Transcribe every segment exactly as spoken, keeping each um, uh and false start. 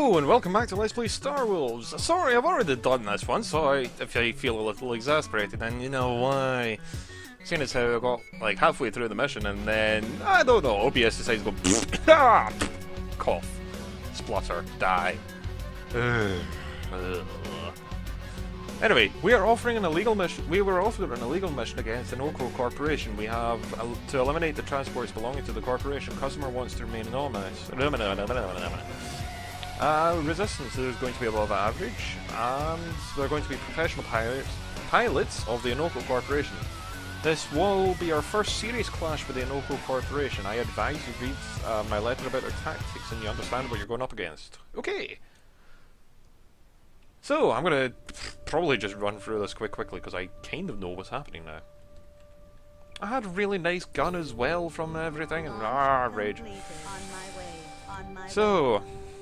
Hello and welcome back to Let's Play Star Wolves. Sorry, I've already done this one, so I, if I feel a little exasperated, then you know why. Seeing as how I got like halfway through the mission and then, I don't know, O B S decides to go ah, cough, splutter, die. Anyway, we are offering an illegal mission. We were offered an illegal mission against an Oko corporation. We have uh, to eliminate the transports belonging to the corporation. Customer wants to remain anonymous. Uh, resistance is going to be above average, and they're going to be professional pilots, pilots of the Inoko Corporation. This will be our first serious clash with the Inoko Corporation. I advise you read uh, my letter about their tactics and you understand what you're going up against. Okay. So, I'm gonna probably just run through this quick quickly because I kind of know what's happening now. I had a really nice gun as well from everything, and ah, rage. So,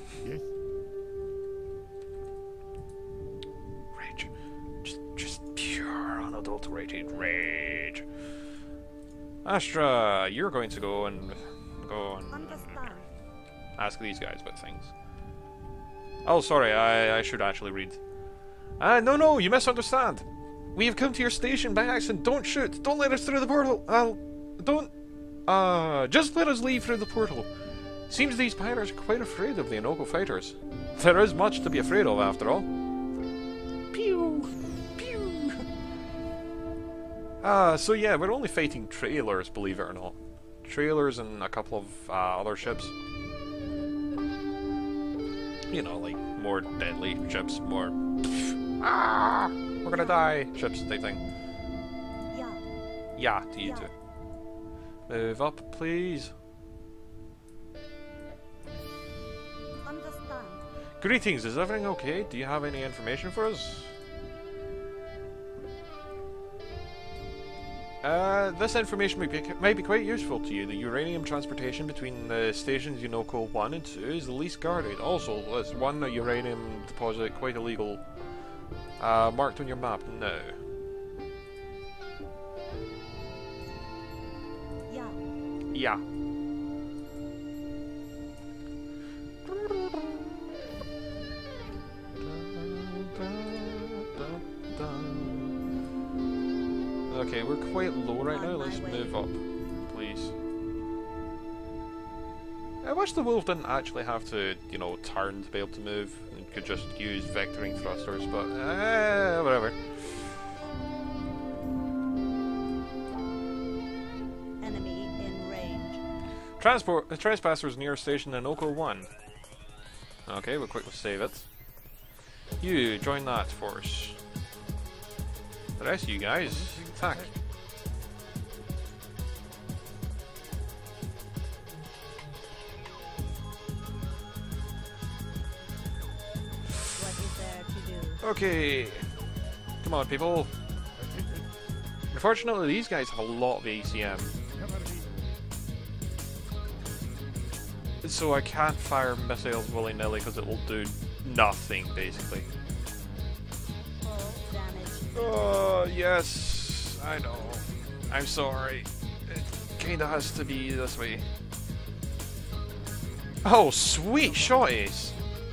rage, just, just pure unadulterated rage. Astra, you're going to go and go and ask these guys about things. Oh, sorry, I, I should actually read. Ah, uh, no, no, you misunderstand. We have come to your station by accident. Don't shoot. Don't let us through the portal. I'll... Don't... Uh, just let us leave through the portal. Seems these pirates are quite afraid of the Inoko fighters. There is much to be afraid of, after all. Pew! Pew! Ah, uh, so yeah, we're only fighting trailers, believe it or not. Trailers and a couple of uh, other ships. You know, like, more deadly ships, more... Ah! We're gonna die! Ships type thing. Yeah. Yeah, to you Yeah. too. Move up, please. Understand. Greetings, is everything okay? Do you have any information for us? Uh, this information might be, might be quite useful to you. The uranium transportation between the stations Unoko one and two is the least guarded. Also, there's one a uranium deposit, quite illegal, uh, marked on your map now. Yeah. Yeah. Okay, we're quite low right now. Let's move up, please. I wish the wolf didn't actually have to, you know, turn to be able to move and could just use vectoring thrusters, but eh, whatever. Enemy in range. Transport the trespassers near station Inoko one. Okay, we'll quickly save it. You join that force. The rest of you guys, attack. What is there to do? Okay. Come on, people. Unfortunately, these guys have a lot of A C M. So I can't fire missiles willy-nilly because it will do nothing, basically. Full damage. Oh, yes, I know. I'm sorry. It kinda has to be this way. Oh, sweet shotties!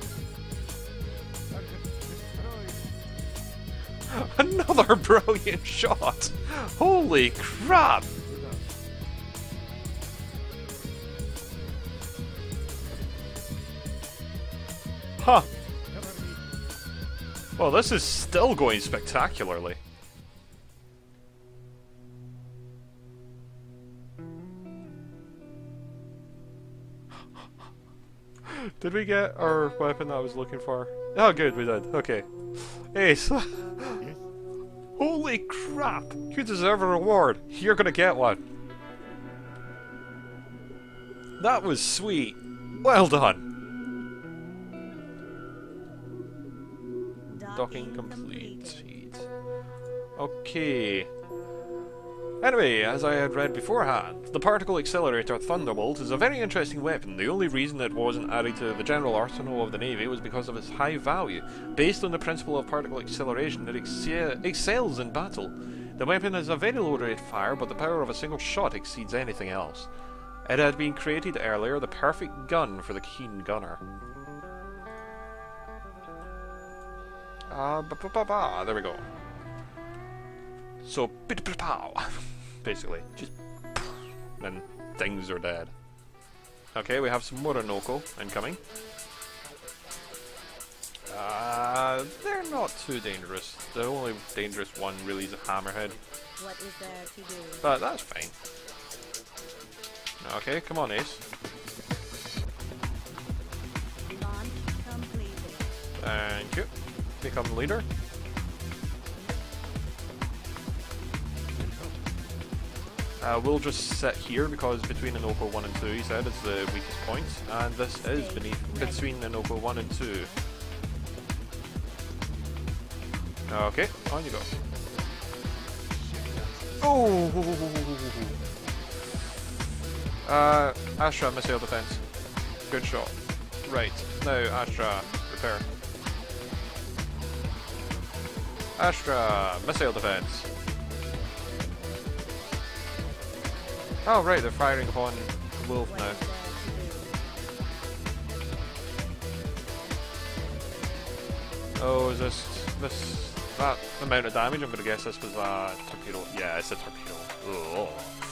Another brilliant shot! Holy crap! Huh. Well, this is still going spectacularly. Did we get our weapon I was looking for? Oh, good, we did. Okay. Ace. Holy crap! You deserve a reward. You're gonna get one. That was sweet. Well done. Docking complete. Okay. Anyway, as I had read beforehand, the Particle Accelerator Thunderbolt is a very interesting weapon. The only reason it wasn't added to the general arsenal of the Navy was because of its high value. Based on the principle of particle acceleration, it excel excels in battle. The weapon has a very low rate of fire, but the power of a single shot exceeds anything else. It had been created earlier, the perfect gun for the keen gunner. Uh, ba -ba -ba -ba. There we go. So, bit pow, basically. Just, then things are dead. Okay, we have some more Onoko incoming. Uh, they're not too dangerous. The only dangerous one really is a Hammerhead. What is there to do? But that's fine. Okay, come on, Ace. Launch completed. Thank you. Become the leader. Uh, we'll just sit here because between Onoko one and two, he said, is the weakest point, and this is beneath between Onoko one and two. Okay, on you go. Oh! Uh, Astra, missile defense. Good shot. Right, now Astra, repair. Astra, missile defense. Oh right, they're firing upon Wolf What now. is there to do? Oh, is this this that amount of damage? I'm gonna guess this was a torpedo. Yeah, it's a torpedo. Oh.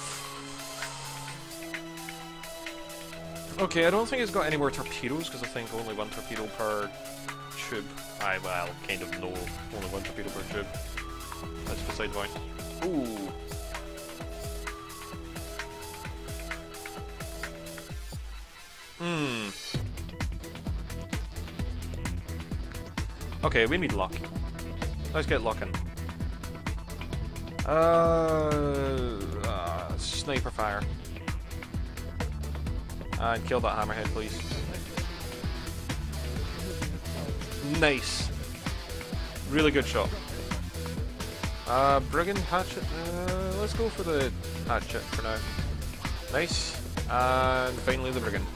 Okay, I don't think it's got any more torpedoes because I think only one torpedo per tube. I well, kind of know only one torpedo per tube. That's beside the point. Ooh. Hmm. Okay, we need luck. Let's get luckin'. Uh, uh, sniper fire. And kill that hammerhead, please. Nice. Really good shot. Uh, Brigand hatchet. Uh, let's go for the hatchet for now. Nice. And finally the Brigand.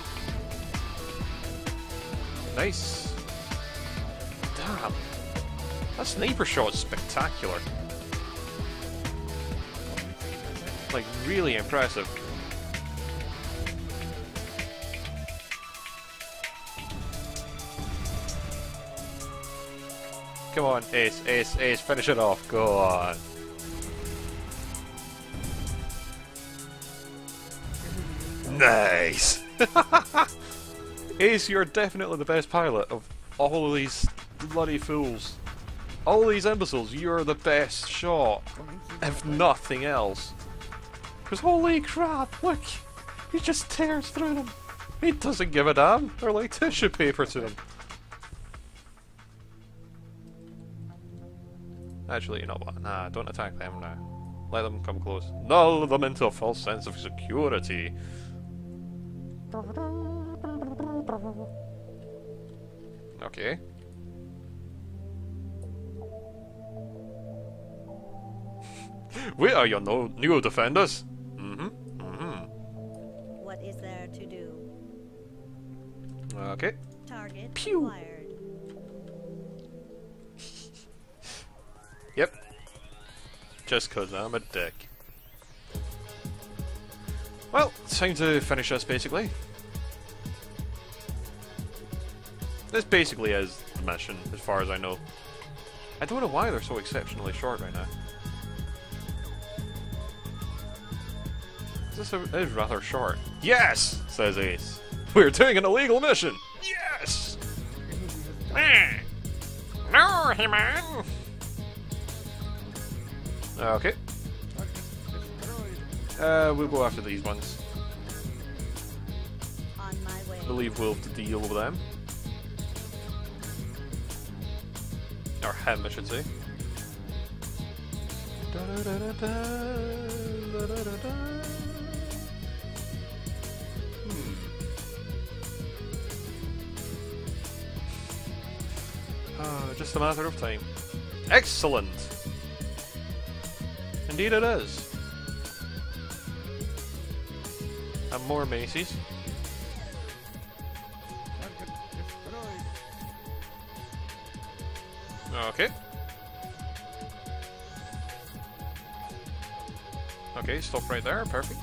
Nice. Damn. That sniper shot is spectacular. Like, really impressive. Come on, Ace, Ace, Ace, finish it off. Go on. Nice! Ace, you're definitely the best pilot of all of these bloody fools. All these imbeciles, you're the best shot, if nothing else. Because holy crap, look! He just tears through them. He doesn't give a damn. They're like tissue paper to him. Actually, you know what? Nah, don't attack them now. Let them come close. Lull them into a false sense of security. Okay. We are your no new defenders. Mm-hmm. Mm-hmm. What is there to do? Okay. Target Pew. acquired. Yep. Just cause I'm a dick. Well, it's time to finish this basically. This basically is the mission, as far as I know. I don't know why they're so exceptionally short right now. This is rather short. Yes! Says Ace. We're doing an illegal mission! Yes! No, He-Man! Okay. Uh, we'll go after these ones. On my way. We'll leave Wolf to deal with them. Or him, I should say. Hmm. Ah, just a matter of time. Excellent! Indeed it is. And more Macy's. Okay. Okay, stop right there, perfect.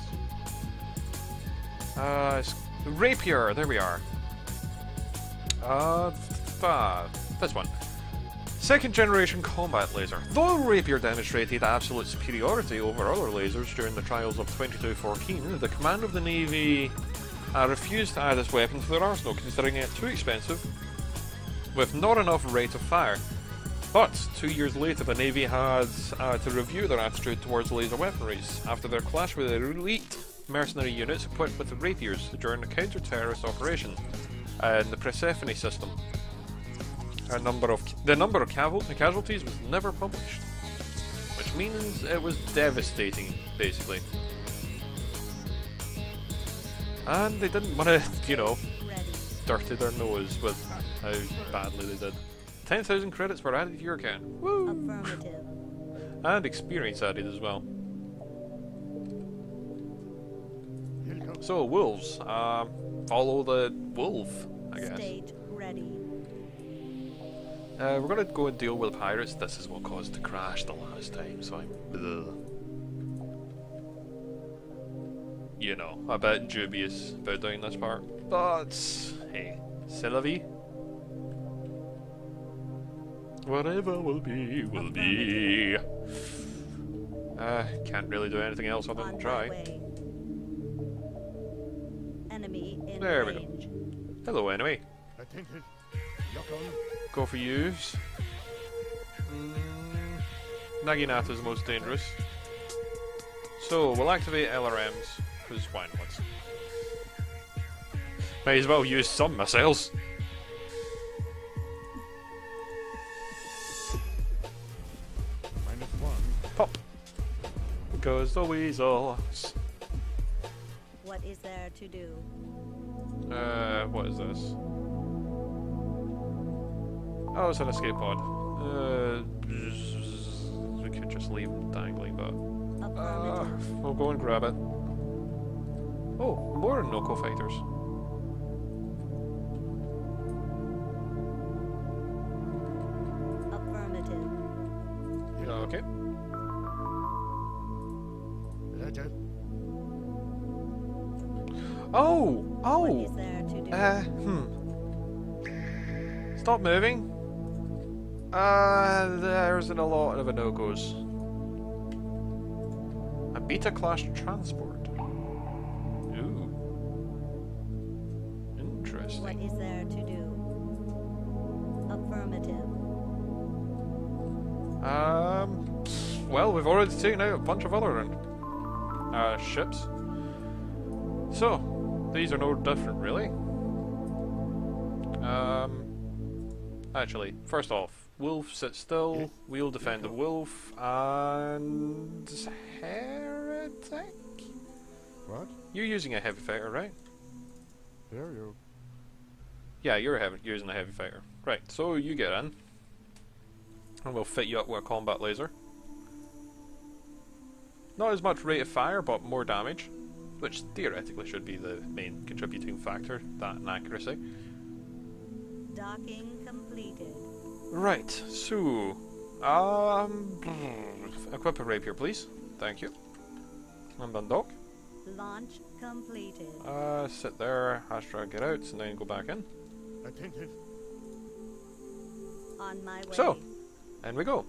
Uh, Rapier, there we are. Uh, th this one. Second generation combat laser. Though Rapier demonstrated absolute superiority over other lasers during the trials of twenty-two fourteen, the command of the Navy uh, refused to add this weapon to their arsenal, considering it too expensive, with not enough rate of fire. But two years later, the Navy had uh, to review their attitude towards laser weaponries after their clash with elite mercenary units equipped with Rapiers during a counter-terrorist operation in the Persephone system. A number of the number of casualties was never published, which means it was devastating, basically. And they didn't want to, you know, dirty their nose with how badly they did. ten thousand credits were added to your account. Woo! Affirmative. And experience added as well. So, wolves. Um, follow the wolf, I guess. Stage ready. Uh, we're gonna go and deal with pirates. This is what caused the crash the last time, so I'm... Ugh. You know, a bit dubious about doing this part. But, hey, c'est la vie. Whatever will be, will be. Uh, can't really do anything else other than try. Enemy in There we range. go. Hello, enemy. Attentive. Lock on. Go for use. Mm, Naginata is the most dangerous. So, we'll activate L R Ms, because why not? Might as well use some missiles. Minus one. Pop! Goes the weasels. What is there to do? Uh, what is this? Oh, it's an escape pod. Uh, we could just leave them dangling, but... Uh, Affirmative. we'll go and grab it. Oh, more Noko fighters. Affirmative. Okay. Ledger. Oh! What Oh! is there to do? Uh, hmm. Stop moving. Uh, there's an, a lot of Inokos. A Beta Class transport. Ooh. Interesting. What is there to do? Affirmative. Um, well, we've already taken out a bunch of other uh, ships. So, these are no different, really. Um, actually, first off, wolf, sit still, Yes. we'll defend the wolf, and... heretic? What? You're using a heavy fighter, right? There you. Yeah, you're heavy, using a heavy fighter. Right, so you get in. And we'll fit you up with a combat laser. Not as much rate of fire, but more damage. Which theoretically should be the main contributing factor, that and accuracy. Docking completed. Right, so... Um... Equip a rapier, please. Thank you. I'm done, Doc. Launch completed. Uh, sit there, Astra, get out, and then go back in. Attentive. On my way. So, in we go.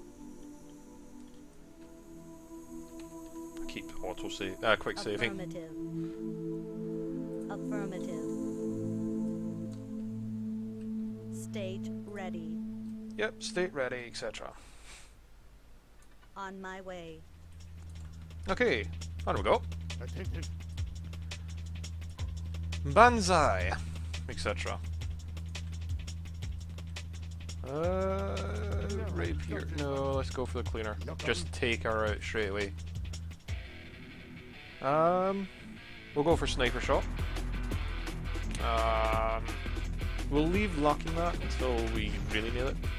Keep auto save, uh, quick saving. Affirmative. Affirmative. State ready. Yep, state ready, et cetera. On my way. Okay, on we go. Attentive. Banzai, et cetera. Uh, rapier. No, let's go for the cleaner. Just take her out straight away. Um, we'll go for sniper shot. Um, we'll leave locking that until we really nail it.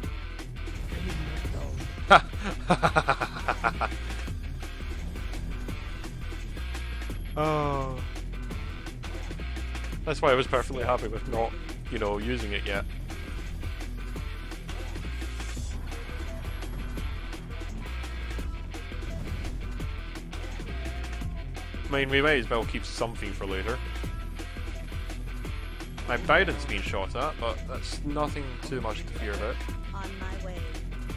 Oh, that's why I was perfectly happy with not, you know, using it yet. I mean, we may as well keep something for later. My Biden's been shot at, but that's nothing too much to fear about. On my way.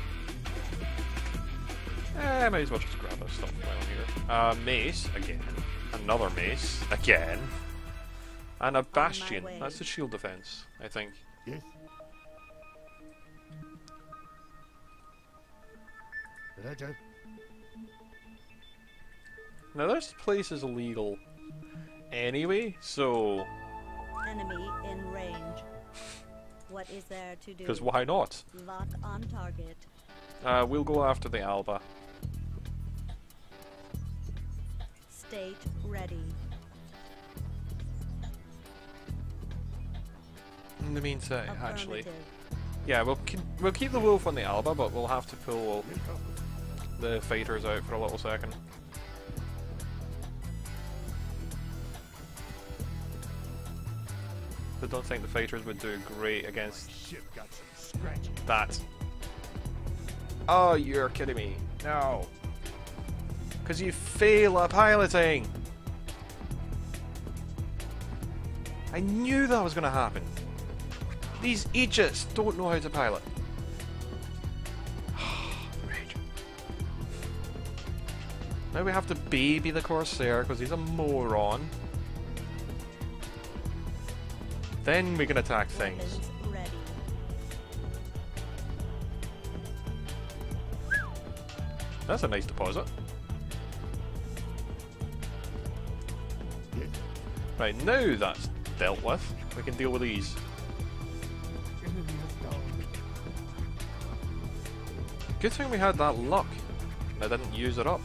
Eh, I might as well just grab a stuff while I'm here. Uh, mace, again. Another mace, again. And a bastion. way. That's the shield defense, I think. Yes. Roger. Now this place is illegal anyway, so... Enemy in range. What is there to do? Because why not? Lock on target. Uh, we'll go after the Alba. State ready. In the meantime, actually... Affirmative. Yeah, we'll keep, we'll keep the wolf on the Alba, but we'll have to pull Will come. the fighters out for a little second. I don't think the fighters would do great against Ship got some scratches. that. Oh, you're kidding me. No. Because you fail at piloting. I knew that was going to happen. These idiots don't know how to pilot. Rage. Now we have to baby the Corsair because he's a moron. Then we can attack things. Weapons ready. That's a nice deposit. Yes. Right, now that's dealt with, we can deal with these. Enemy is down. Good thing we had that luck. And I didn't use it up.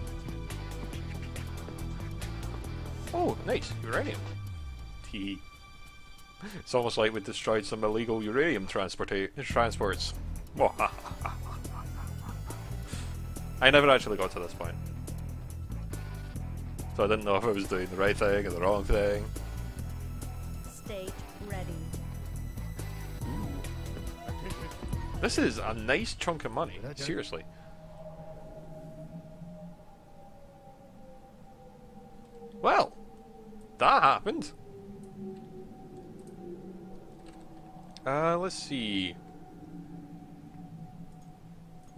Oh, nice. Uranium. T. It's almost like we destroyed some illegal uranium transporta transports. I never actually got to this point. So I didn't know if I was doing the right thing or the wrong thing. State ready. Attention. This is a nice chunk of money. Okay. Seriously. Well, that happened. Uh, let's see. Hmm.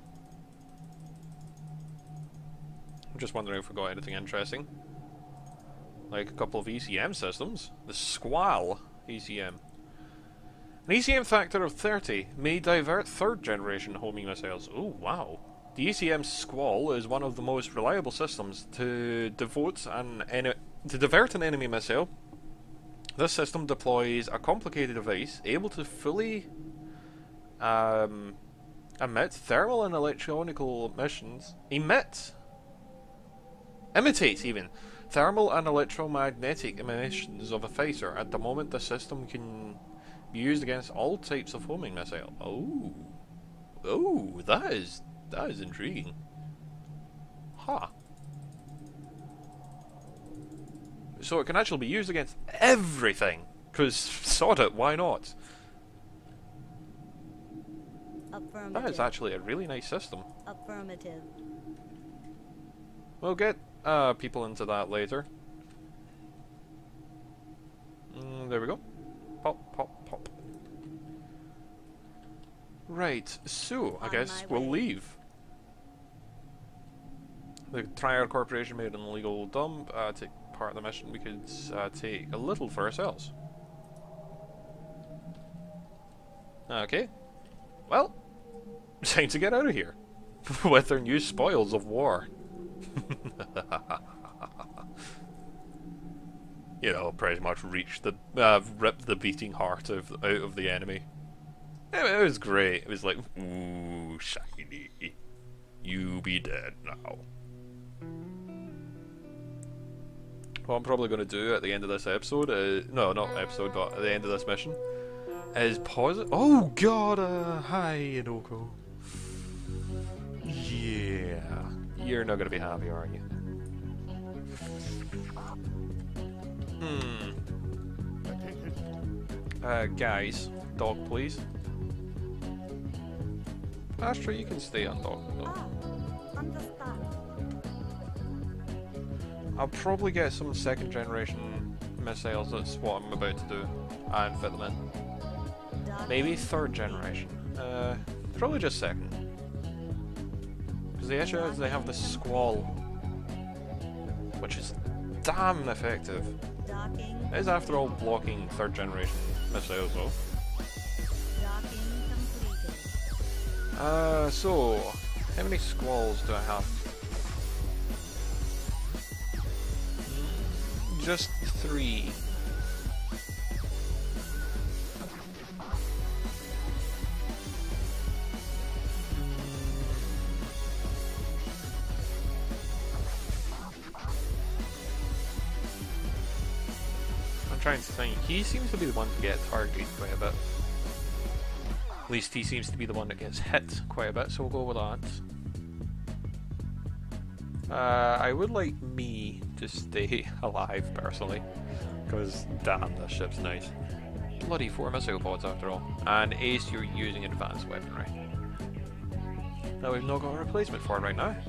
I'm just wondering if we got anything interesting. Like a couple of E C M systems. The Squall E C M. An E C M factor of thirty may divert third generation homing missiles. Oh, wow. The E C M Squall is one of the most reliable systems to devote an eni to divert an enemy missile. This system deploys a complicated device able to fully um, emit thermal and electronical emissions. Emit? Imitate, even. Thermal and electromagnetic emissions of a fighter. At the moment, the system can be used against all types of homing missile. Oh. Oh, that is, that is intriguing. Huh. So it can actually be used against everything. Because, sod it, why not? Affirmative. That is actually a really nice system. Affirmative. We'll get uh, people into that later. Mm, there we go. Pop, pop, pop. Right, so I On guess my we'll way. leave. The Triad Corporation made an illegal dump. Uh, take part of the mission. We could uh, take a little for ourselves. Okay. Well, time to get out of here with our new spoils of war. You know, pretty much reached the, uh, ripped the beating heart of out of the enemy. It, it was great. It was like, ooh, shiny, you be dead now. What I'm probably going to do at the end of this episode, uh, no, not episode, but at the end of this mission, is pause it. Oh god, uh, hi, Inoko. Yeah, you're not going to be happy, are you? Hmm. Attention. Uh, guys, dog, please. Astra, you can stay on dog. No. Ah, understand. I'll probably get some second generation missiles, that's what I'm about to do, and fit them in. Docking Maybe third generation. Uh, probably just second. Because the issue is they have this Squall, which is damn effective. Docking. It is after all blocking third generation missiles though. Docking completed. Uh, so, how many Squalls do I have? Mm, Just three. I'm trying to think. He seems to be the one to get targeted quite a bit. At least he seems to be the one that gets hit quite a bit, so we'll go with that. Uh, I would like me to stay alive, personally. Because, damn, this ship's nice. Bloody four missile pods, after all. And Ace, you're using advanced weaponry. Now we've not got a replacement for it right now.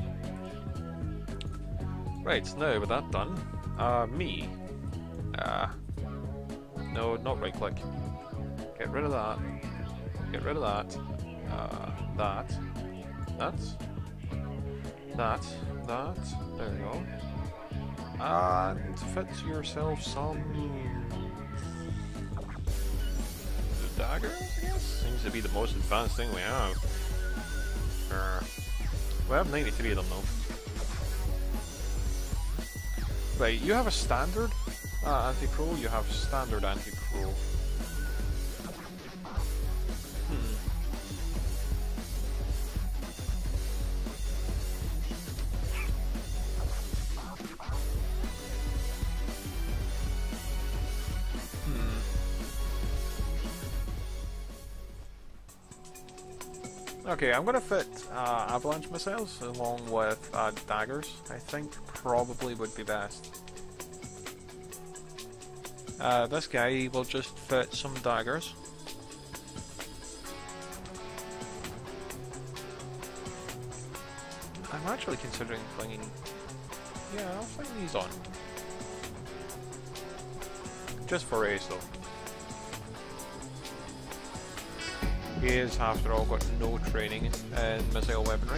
Right, now with that done, uh, me. Uh, no, not right click. Get rid of that. Get rid of that. Uh, that. That. That. That. There we go. And fit yourself some daggers, I guess? Seems to be the most advanced thing we have. Uh, we have ninety-three of them though. Right, you have a standard uh, anti-pro, you have standard anti-pro. Hmm. Okay, I'm gonna fit uh, avalanche missiles along with uh, daggers. I think probably would be best. Uh, this guy will just fit some daggers. I'm actually considering flinging. Yeah, I'll fling these on. Just for Ace though. He is, after all, got no training in missile weaponry.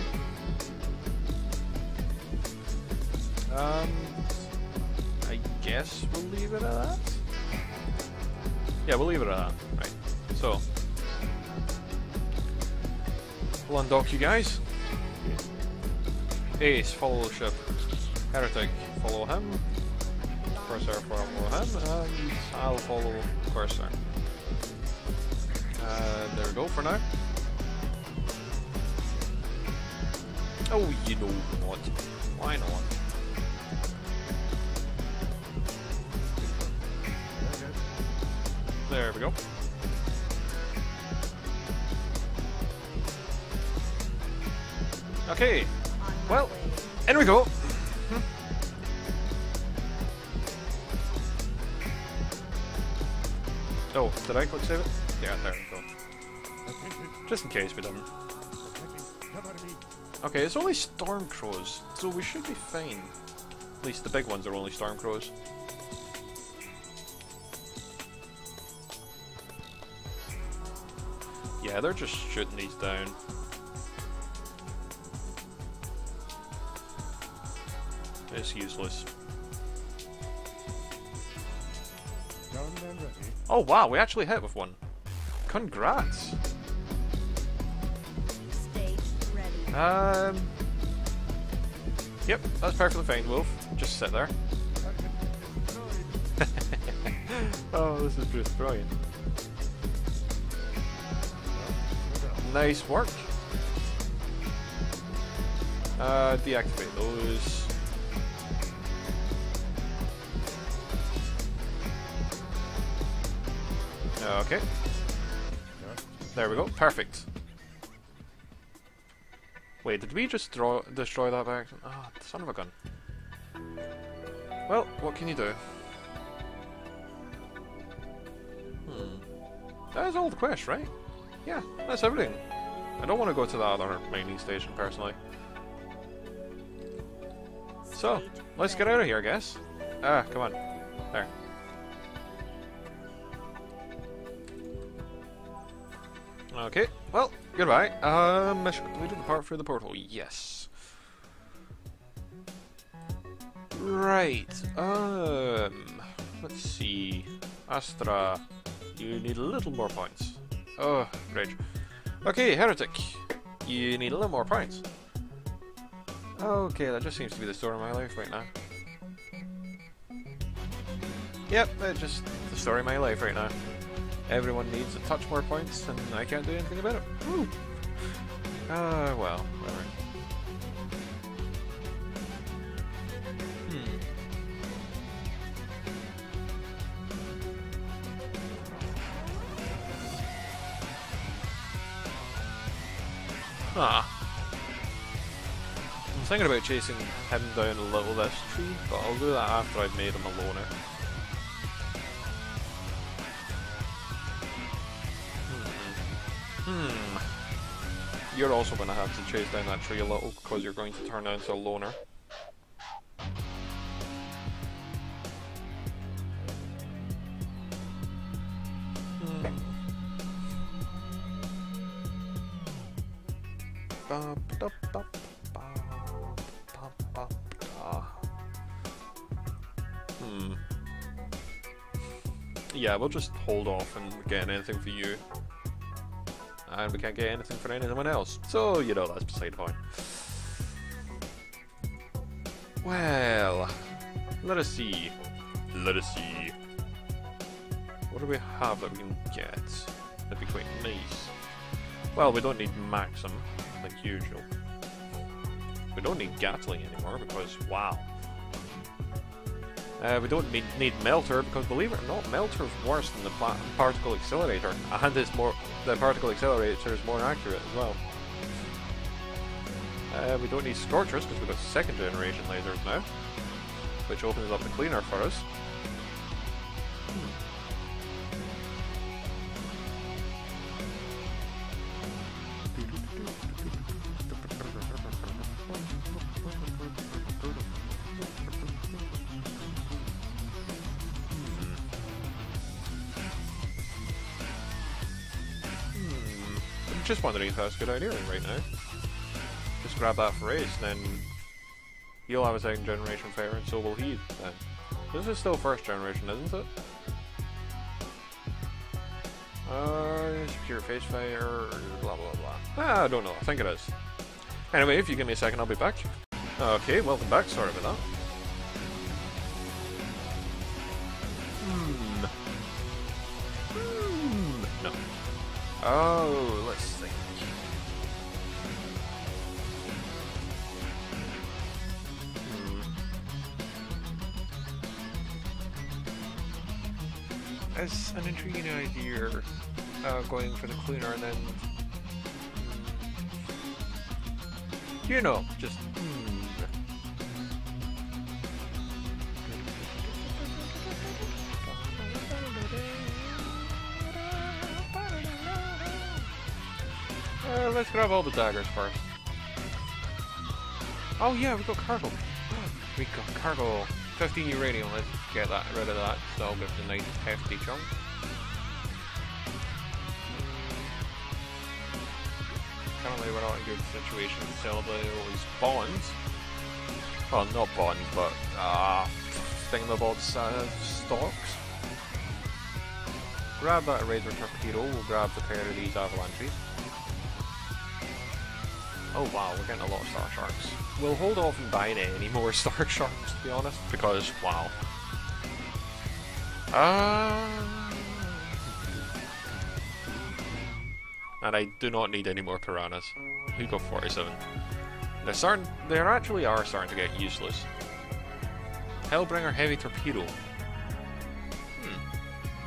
Um, I guess we'll leave it at that. Yeah, we'll leave it at that. Right. So, we'll undock you guys. Ace, follow the ship. Heretic, follow him. Corsair, follow him. And I'll follow Corsair. Uh, there we go for now. Oh, you know what? Why not? There we go. Okay. Well, in we go. Oh, did I click save it? Yeah, there we go. Just in case we didn't. Okay, it's only storm crows, so we should be fine. At least the big ones are only storm crows. Yeah, they're just shooting these down. It's useless. Done and ready. Oh wow, we actually hit with one. Congrats. Stage ready. Um. Yep, that's perfectly fine, Wolf. Just sit there. Oh, this is just brilliant. Nice work. Uh, deactivate those. Okay. There we go. Perfect. Wait, did we just draw, destroy that by accident? Ah, oh, son of a gun. Well, what can you do? Hmm. That is all the quest, right? Yeah, that's everything. I don't want to go to the other mining station, personally. So, let's get out of here, I guess. Ah, come on. There. Okay, well, goodbye. Um, mission completed. Depart through the portal. Yes. Right. Um, let's see. Astra, you need a little more points. Oh, rage. Okay, Heretic, you need a little more points. Okay, that just seems to be the story of my life right now. Yep, that's just the story of my life right now. Everyone needs a touch more points, and I can't do anything about it. Woo! Ah, uh, well, whatever. Hmm. Ah. I'm thinking about chasing him down a little this tree, but I'll do that after I've made him a loner. Hmm. You're also going to have to chase down that tree a little, because you're going to turn into a loner. Hmm. Ba, ba, ba, ba, ba, ba, ba. Hmm. Yeah, we'll just hold off and get anything for you. And we can't get anything for anyone else. So, you know, that's beside the point. Well, let us see. Let us see. What do we have that we can get? That'd be quite nice. Well, we don't need Maxim, like usual. We don't need Gatling anymore because, wow. Uh, we don't need, need Melter because, believe it or not, Melter is worse than the Particle Accelerator, and it's more the Particle Accelerator is more accurate as well. Uh, we don't need Scorchers because we've got second generation lasers now, which opens up the cleaner for us. Just wondering if that's a good idea right now. Just grab that for Ace, then you'll have a second generation fire, and so will he then. This is still first generation, isn't it? Uh, secure face fire, blah blah blah. Ah, I don't know, I think it is. Anyway, if you give me a second, I'll be back. Okay, welcome back, sorry about that. Hmm. Hmm. No. Oh, let's think. Hmm. It's an intriguing idea, uh, going for the cleaner and then, hmm. you know, just hmm. Uh, let's grab all the daggers first. Oh yeah, we've got cargo. We got cargo. fifteen uranium, let's get that rid of that. So I'll give the nice hefty chunk. Currently we're not in a good situation to sell those bonds. Well, not bonds, but uh, thingamabobs uh, stocks. Grab that Razor Torpedo, we'll grab the pair of these avalanches. Oh wow, we're getting a lot of Star Sharks. We'll hold off on buying any more Star Sharks, to be honest, because, wow. Uh... And I do not need any more Piranhas. We've got forty-seven. They're starting, they actually are starting to get useless. Hellbringer Heavy Torpedo. Hmm.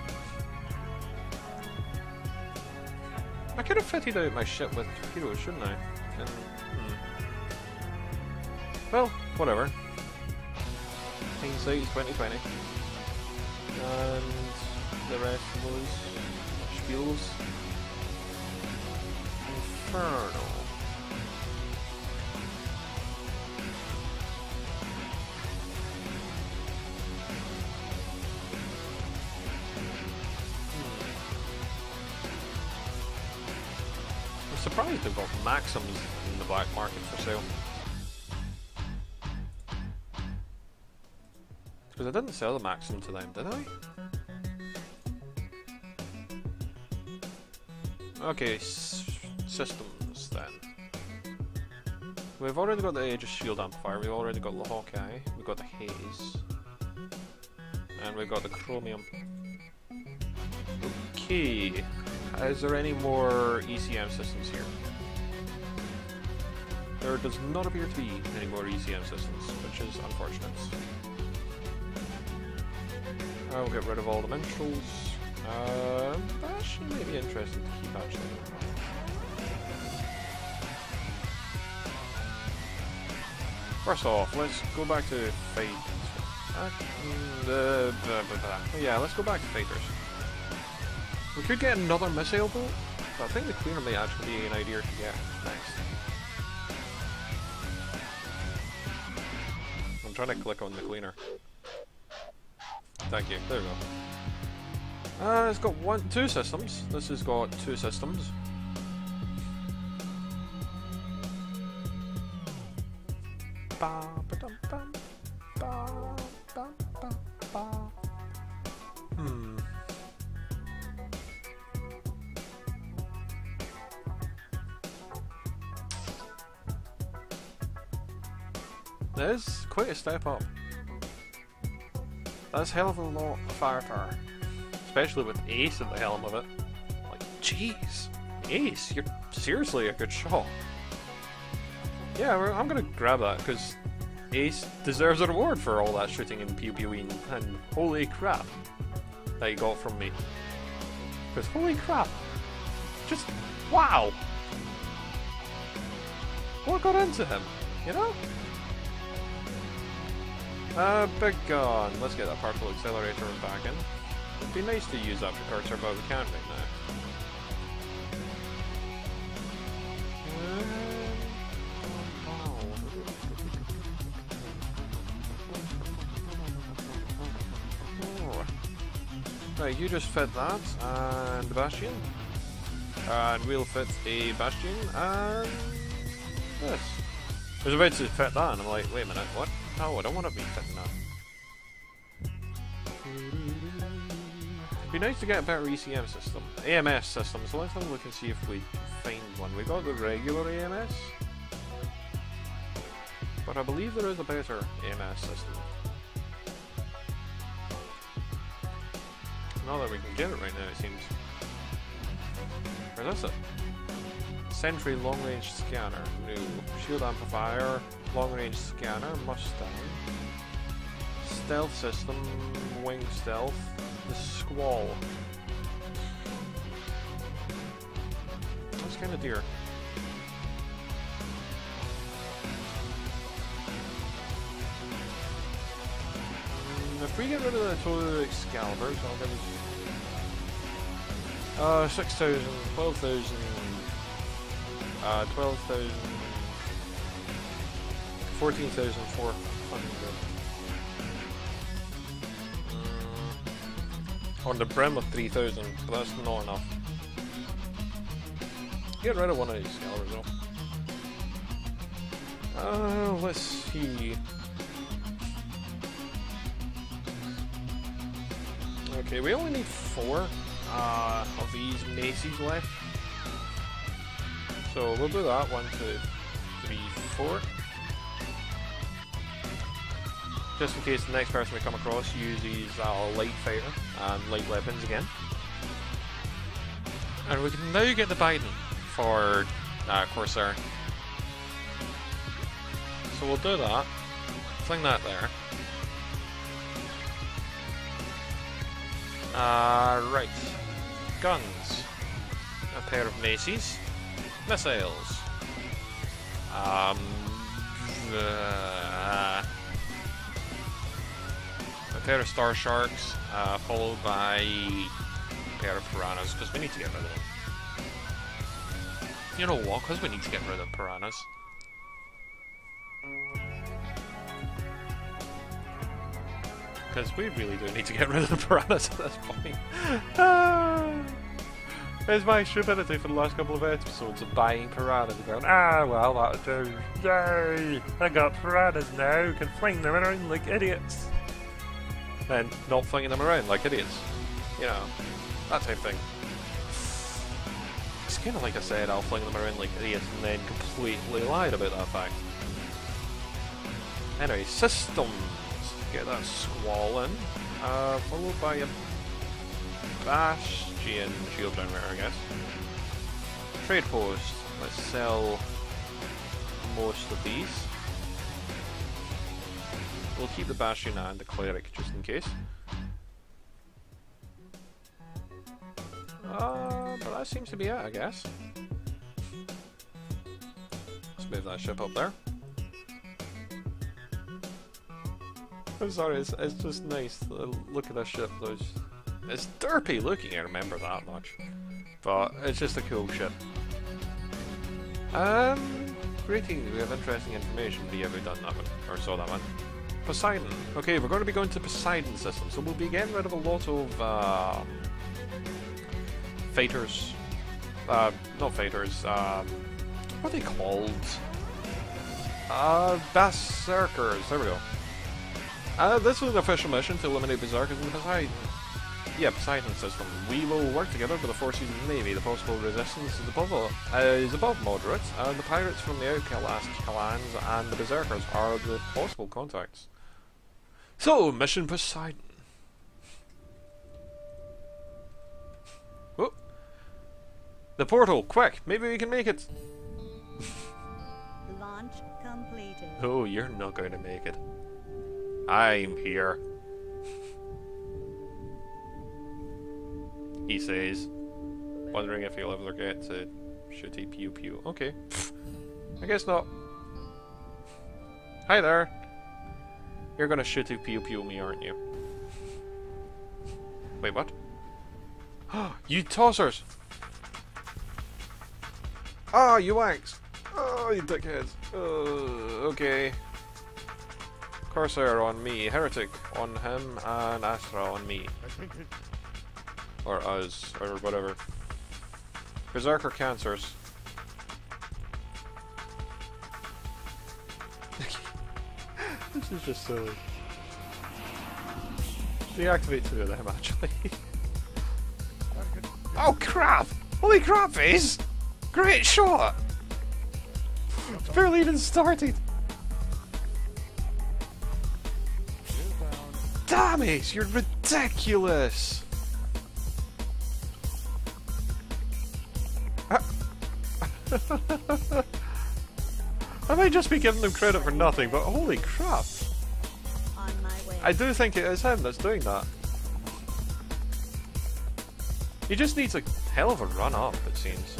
I could have fitted out my ship with torpedoes, shouldn't I? And, hmm. Well, whatever. Hindsight is twenty twenty. And the rest of those spiels. Inferno. surprised they've got Maxims in the black market for sale. Because I didn't sell the Maxim to them, did I? Okay, s systems then. We've already got the Aegis Shield Amplifier, we've already got the Hawkeye, we've got the Haze, and we've got the Chromium. Okay, is there any more E C M systems here? There does not appear to be any more E C M systems, which is unfortunate. I'll get rid of all the minstrels. Uh, that should maybe be interesting to keep actually. First off, let's go back to Fate. Uh, the, the, the, the, yeah, let's go back to Fighters. We could get another missile boat, but I think the cleaner may actually be an idea to get next. I'm trying to click on the cleaner. Thank you. There we go. Uh, it's got one, two systems. This has got two systems. Ba, ba, dum, bum, ba, ba, ba, ba. Hmm. That is quite a step up. That's a hell of a lot of firepower. Especially with Ace at the helm of it. Like, jeez. Ace, you're seriously a good shot. Yeah, we're, I'm gonna grab that, because Ace deserves a reward for all that shooting and pew-pewing, and holy crap that he got from me. Because holy crap. Just, wow! What got into him, you know? Uh, big gun. Let's get that particle accelerator back in. It'd be nice to use that precursor, but we can't right now. Oh. Right, you just fit that, and the Bastion. And we'll fit a Bastion, and this. I was about to fit that, and I'm like, wait a minute, what? No, I don't want to be fitting that. It'd be nice to get a better E C M system. A M S system, so let's have a look and see if we find one. We got the regular A M S, but I believe there is a better A M S system. Not that we can get it right now, it seems. Where is it? Sentry long range scanner, new. Shield amplifier, long range scanner, Mustang. Stealth system, wing stealth. The Squall. That's kind of dear. Mm, if we get rid of the total Excaliburs, I'll give it uh, six thousand, twelve thousand, uh, twelve thousand, fourteen thousand four hundred. On the brim of three thousand, but that's not enough. Get rid of one of these Excaliburs though. Uh, let's see. Okay, we only need four uh, of these Macy's left. So we'll do that. One, two, three, four. Just in case the next person we come across uses uh, light fighter and light weapons again. And we can now get the Biden for uh, Corsair. So we'll do that. Fling that there. Uh, right. Guns. A pair of Macy's. Missiles. Um... Uh, a pair of Star Sharks, uh, followed by a pair of Piranhas, because we need to get rid of them. You know what? Because we need to get rid of Piranhas. Because we really do need to get rid of the Piranhas at this point. It's my stupidity for the last couple of episodes of buying piranhas and going, ah, well, that'll do. Yay! I got piranhas now, can fling them around like idiots. And not flinging them around like idiots. You know, that type of thing. It's kind of like I said, I'll fling them around like idiots and then completely lied about that fact. Anyway, systems. Get that squall in. Uh, followed by a bastion shield generator, I guess. Trade post. Let's sell most of these. We'll keep the bastion and the cleric just in case. Uh, but that seems to be it, I guess. Let's move that ship up there. I'm sorry, it's, it's just nice to look at this ship. Those, it's derpy looking, I remember that much. But it's just a cool ship. Um, greetings, we have interesting information. Have you ever done that one? Or saw that one? Poseidon. Okay, we're going to be going to Poseidon system, so we'll be getting rid of a lot of, uh, fighters. Uh, not fighters, um, what are they called? Uh, Berserkers, there we go. Uh, this is an official mission to eliminate Berserkers in the Poseidon. Yeah, Poseidon system. We will work together with the forces of the Navy. The possible resistance is above, uh, is above moderate, and the pirates from the Outcast clans and the Berserkers are the possible contacts. So, Mission Poseidon. Oh. The portal, quick! Maybe we can make it! Launch completed. Oh, you're not going to make it. I'm here. He says, wondering if he'll ever get to shooty pew pew. Okay. I guess not. Hi there. You're gonna shooty pew pew me, aren't you? Wait, what? You tossers! Ah, oh, you wanks! Oh, you dickheads. Uh, okay. Corsair on me, Heretic on him, and Astra on me. Or us, or whatever. Berserker cancers. This is just silly. Deactivate two of them, actually. Oh crap! Holy crap, Ace! Great shot! It's barely even started! Damn it! You're ridiculous! I might just be giving them credit for nothing, but holy crap! On my way. I do think it is him that's doing that. He just needs a hell of a run up, it seems.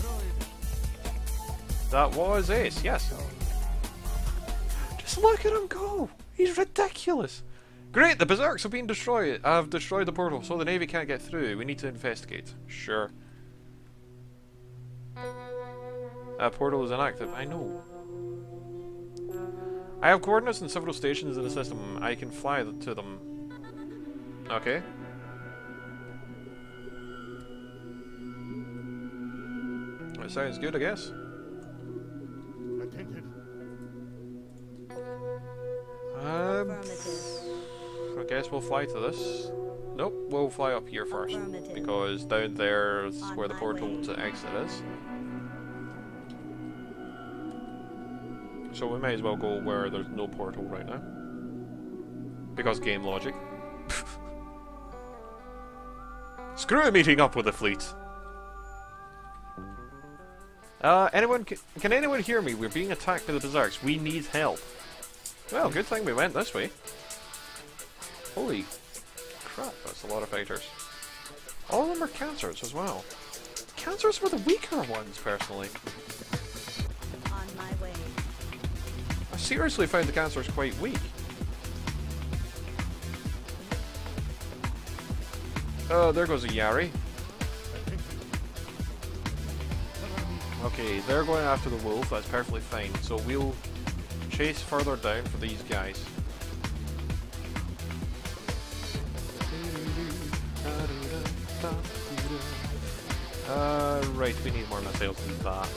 That was Ace, yes. Just look at him go! He's ridiculous! Great, the Berserks have been destroyed. Have destroyed the portal, so the Navy can't get through. We need to investigate. Sure. That portal is inactive. I know. I have coordinates in several stations in the system. I can fly to them. Okay. That sounds good, I guess. Attention. Um, I guess we'll fly to this. Nope, we'll fly up here first. Because down there is where the portal to exit is. So we may as well go where there's no portal right now. Because game logic. Screw meeting up with the fleet! Uh, anyone, can, can anyone hear me? We're being attacked by the Berserks. We need help. Well, good thing we went this way. Holy crap, that's a lot of fighters. All of them are cancers as well. Cancers were the weaker ones, personally. On my way. I seriously found the cancers quite weak. Oh, there goes a Yari. Okay, they're going after the wolf, that's perfectly fine. So we'll chase further down for these guys. Uh, right, we need more missiles than that.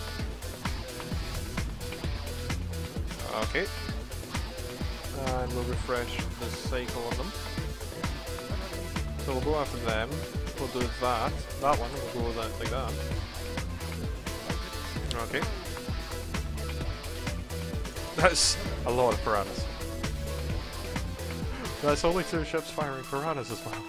Okay. And we'll refresh the cycle on them. So we'll go after them. We'll do that. That one, we'll go with that, like that. Okay. That's a lot of piranhas. That's only two ships firing piranhas as well.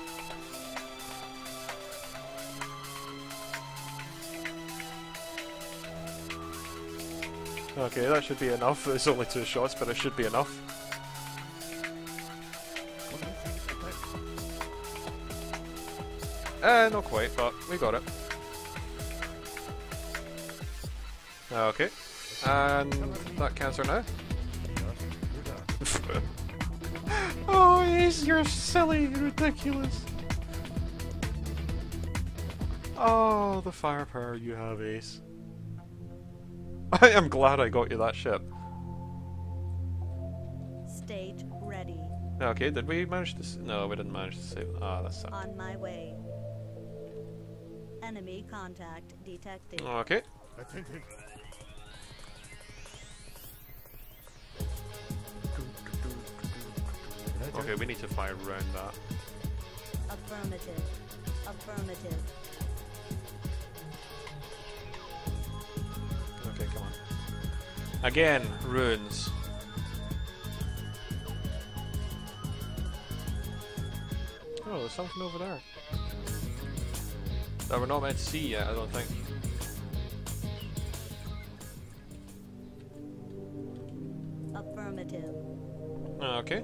Okay, that should be enough. It's only two shots, but it should be enough. Uh, not quite, but we got it. Okay. And that cancer now. Oh, Ace, you're silly and ridiculous. Oh, the firepower you have, Ace. I am glad I got you that ship. Stage ready. Okay, did we manage to s no, we didn't manage to save. Ah, that sucks. On my way. Enemy contact detected. Okay. Attention. Okay, we need to fire around that. Affirmative. Affirmative. Okay, come on. Again, runes. Oh, there's something over there. That we're not meant to see yet, I don't think. Affirmative. Okay.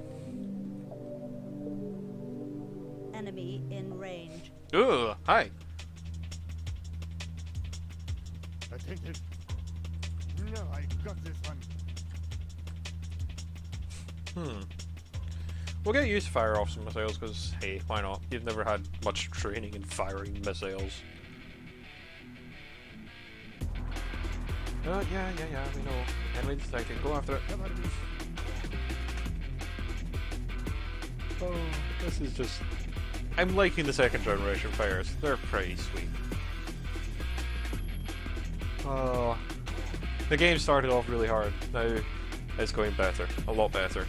Enemy in range. Ooh, hi. Attention. No, I got this one. Hmm. We'll get used to fire off some missiles because, hey, why not? You've never had much training in firing missiles. Uh, yeah, yeah, yeah, we know. Enemy detected. Go after it. Oh, this is just... I'm liking the second generation fires. They're pretty sweet. Oh, the game started off really hard. Now it's going better. A lot better.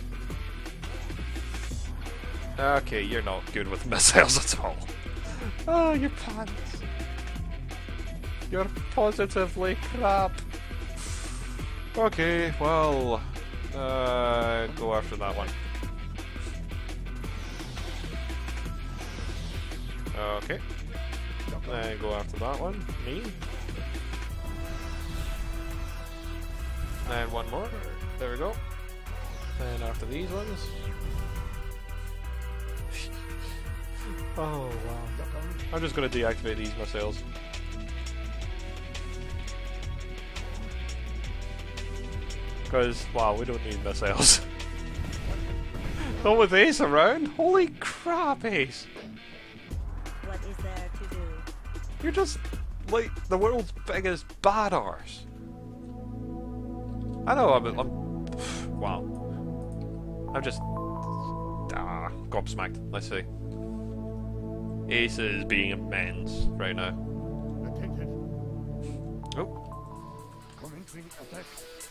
Okay, you're not good with missiles at all. Oh, your pants. You're positively crap. Okay, well, uh, go after that one. Okay. Then go after that one. Me. And one more. There we go. And after these ones. Oh wow. I'm just gonna deactivate these missiles. Because, wow, we don't need missiles. Not with Ace around? Holy crap, Ace! What is there to do? You're just, like, the world's biggest bad arse. I know, I'm, I'm... Wow. I'm just... Ah, gobsmacked, let's see. Ace is being immense right now. Attention. Oh. Commencing attack.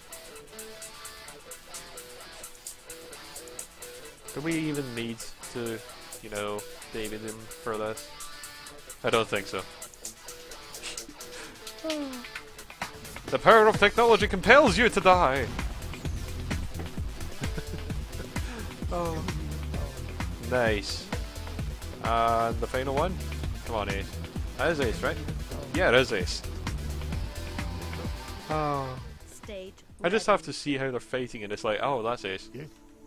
Do we even need to, you know, David him for this? I don't think so. The power of technology compels you to die! Oh. Nice. And the final one? Come on, Ace. That is Ace, right? Yeah, it is Ace. Oh. Stage I just ready. have to see how they're fighting and it's like, oh, that's Ace. Yes.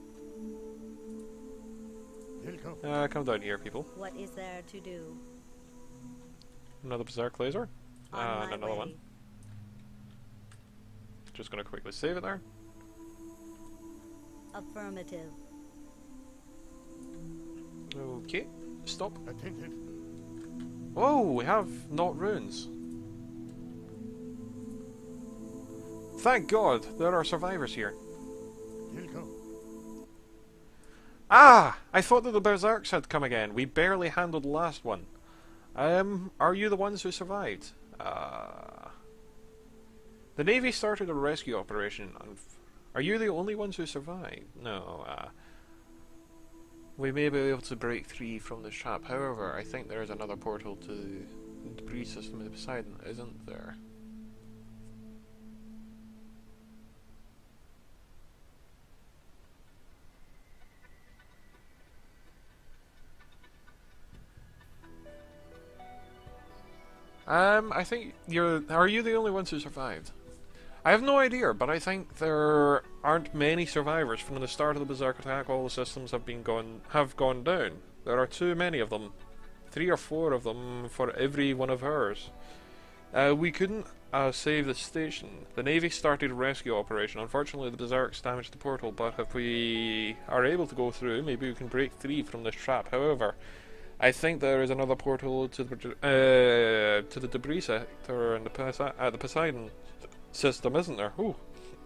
Here you go. Uh, come down here, people. What is there to do? Another Berserk laser. On And my another way. one. Just gonna quickly save it there. Affirmative. Okay, stop. Attention. Oh, we have not runes. Thank God, there are survivors here. Here you go. Ah! I thought that the Berserks had come again. We barely handled the last one. Um, are you the ones who survived? Uh, the Navy started a rescue operation. On f are you the only ones who survived? No. Uh, we may be able to break free from this trap. However, I think there is another portal to the debris system of Poseidon, isn't there? Um, I think you're... Are you the only ones who survived? I have no idea, but I think there aren't many survivors. From the start of the Berserk attack, all the systems have been gone have gone down. There are too many of them. Three or four of them for every one of hers. Uh, we couldn't uh, save the station. The Navy started a rescue operation. Unfortunately, the Berserks damaged the portal, but if we are able to go through, maybe we can break free from this trap. However, I think there is another portal to the uh, to the debris sector and the Pose uh, the Poseidon system, isn't there? Ooh.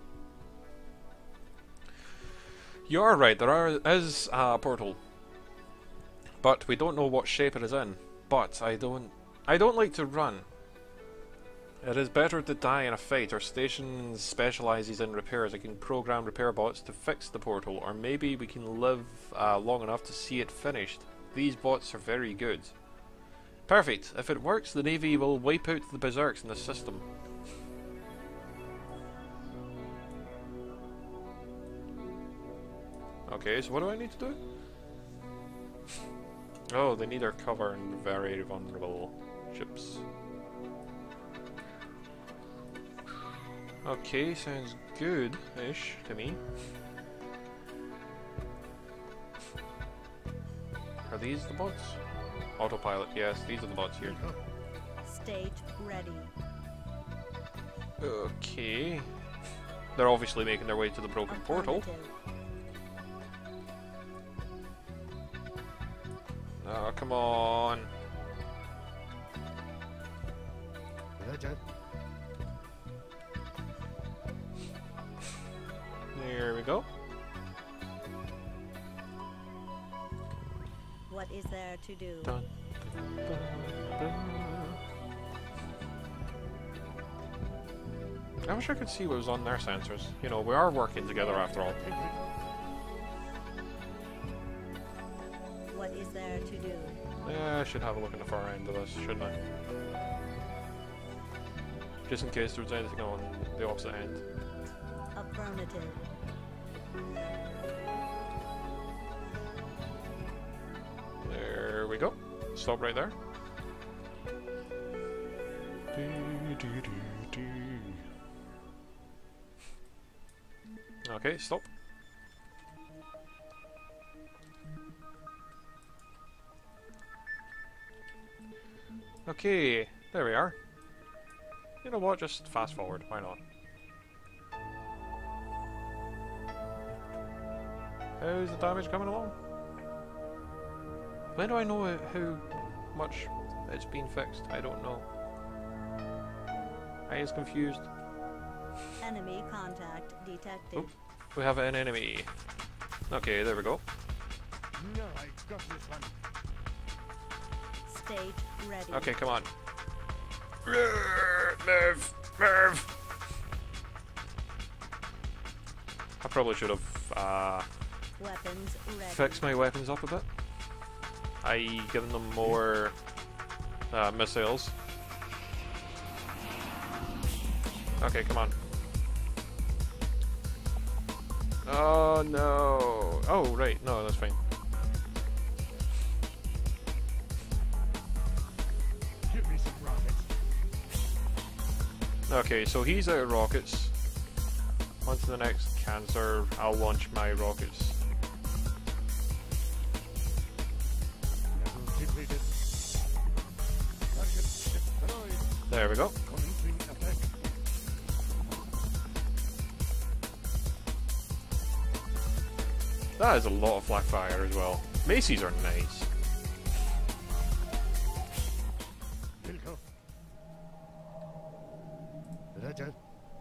You are right. There are is a portal, but we don't know what shape it is in. But I don't I don't like to run. It is better to die in a fight. Our station specialises in repairs. I can program repair bots to fix the portal, or maybe we can live uh, long enough to see it finished. These bots are very good. Perfect. If it works, the Navy will wipe out the Berserks in the system. Okay, so what do I need to do? Oh, they need our cover and very vulnerable ships. Okay, sounds good-ish to me. Are these the bots? Autopilot, yes, these are the bots here. Stage ready. Okay. They're obviously making their way to the broken portal. Oh, come on. Roger. There we go. What is there to do? Dun, dun, dun, dun. I wish I could see what was on their sensors. You know, we are working together after all. What is there to do? Yeah, I should have a look in the far end of this, shouldn't I? Just in case there was anything on the opposite end. Affirmative. There we go. Stop right there. Okay, stop. Okay, there we are. You know what, just fast forward, why not? How's the damage coming along? When do I know how much it's been fixed? I don't know. I is confused. Enemy contact detected. Oop, we have an enemy. Okay, there we go. No, I got this one. Stage ready. Okay, come on. Move! Move! I probably should have uh, Weapons ready. fixed my weapons up a bit. that is given them more uh, missiles. Okay, come on. Oh no! Oh right, no, that's fine. Give me some rockets. Okay, so he's out of rockets. On to the next cancer, I'll launch my rockets. Level depleted. Target destroyed. There we go. Commencing attack. That is a lot of flak fire as well. Macy's are nice. Wilco. Roger.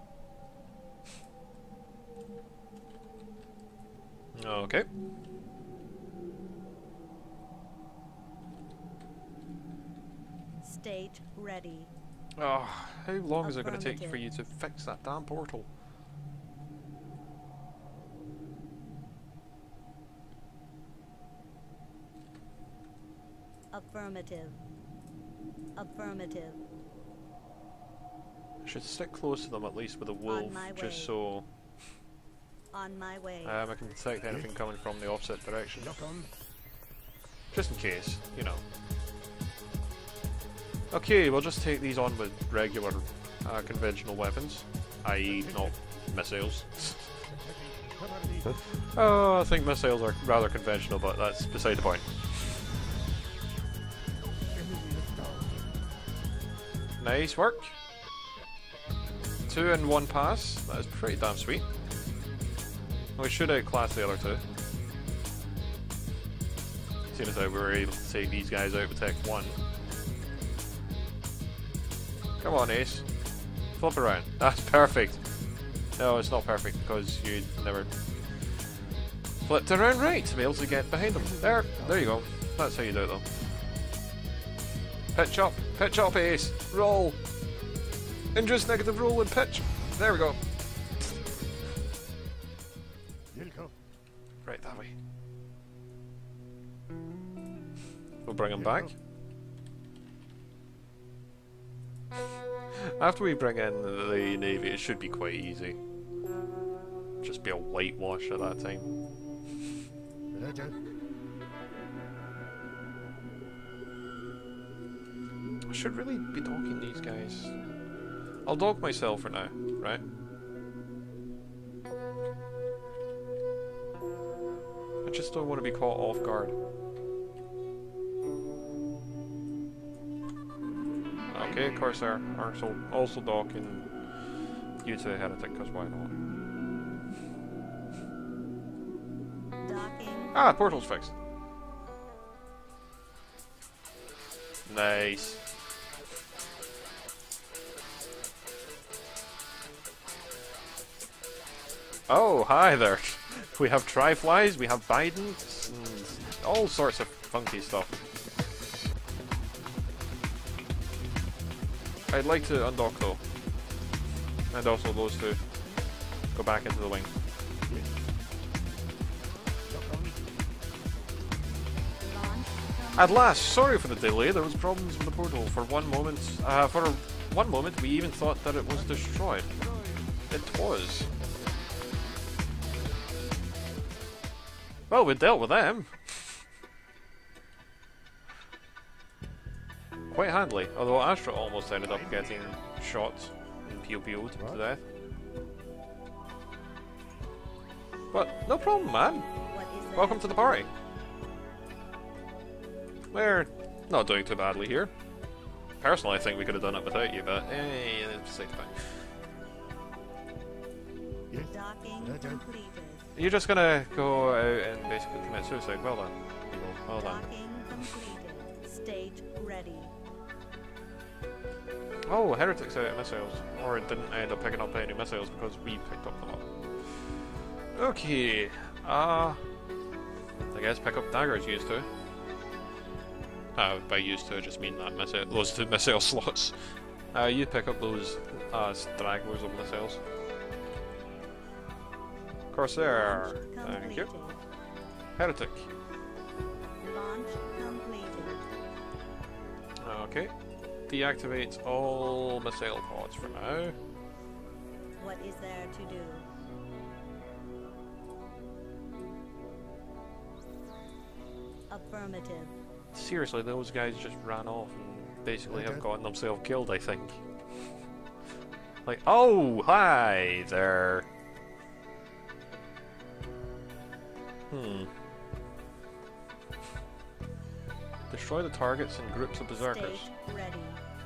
Okay. Stage ready. Oh, how long is it going to take for you to fix that damn portal? Affirmative. Affirmative. I should stick close to them at least with a wolf, my just way. so On my way. um, I can detect anything coming from the opposite direction. Lock on. Just in case, you know. Okay, we'll just take these on with regular uh, conventional weapons, that is not missiles. Attacking. Cavalry. Oh, I think missiles are rather conventional, but that's beside the point. Enemy is down. Nice work. Two in one pass. That is pretty damn sweet. We should outclass the other two. Seeing as how we were able to take these guys out with Tech one. Come on, Ace. Flip around. That's perfect. No, it's not perfect because you never flipped around right to be able to get behind them. There, there you go. That's how you do it though. Pitch up, pitch up, Ace. Roll. Injust negative roll and pitch. There we go. Wilco. Right that way. We'll bring him back. After we bring in the Navy, it should be quite easy. Just be a whitewash at that time. Roger. I should really be docking these guys. I'll dock myself for now, right? I just don't want to be caught off guard. Okay, Corsair, also, also docking you to Heretic, because why not? Docking. Ah, portal's fixed. Nice. Oh, hi there. We have Tri-Flies, we have Bidens, and all sorts of funky stuff. I'd like to undock though. And also those two. Go back into the wing. Lock on. Launch. At last, sorry for the delay, there was problems with the portal. For one moment, uh, for one moment we even thought that it was destroyed. It was. Well, we dealt with them. Quite handily, although Astra almost ended up getting shot and pew pewed to death. But no problem, man. What is that? Welcome to the party. We're not doing too badly here. Personally, I think we could have done it without you, but eh, it's safe back. Yes. Docking Roger. completed. You're just gonna go out and basically commit suicide. Well done. People. Well done. Docking completed. Stage ready. Oh, Heretic's out of missiles. Or it didn't end up picking up any missiles because we picked up them up. Okay. Uh, I guess pick up daggers used to. Uh, by used to, I just mean that missile, those two missile slots. Uh, you pick up those uh, stragglers of missiles. Corsair. Launch Thank you. completed. Heretic. Launch completed. Okay. Deactivate all missile pods for now. What is there to do? Affirmative. Seriously, those guys just ran off and basically have Okay. gotten themselves killed, I think. Like, oh, hi there. Hmm. Destroy the targets and groups of berserkers. Stage ready.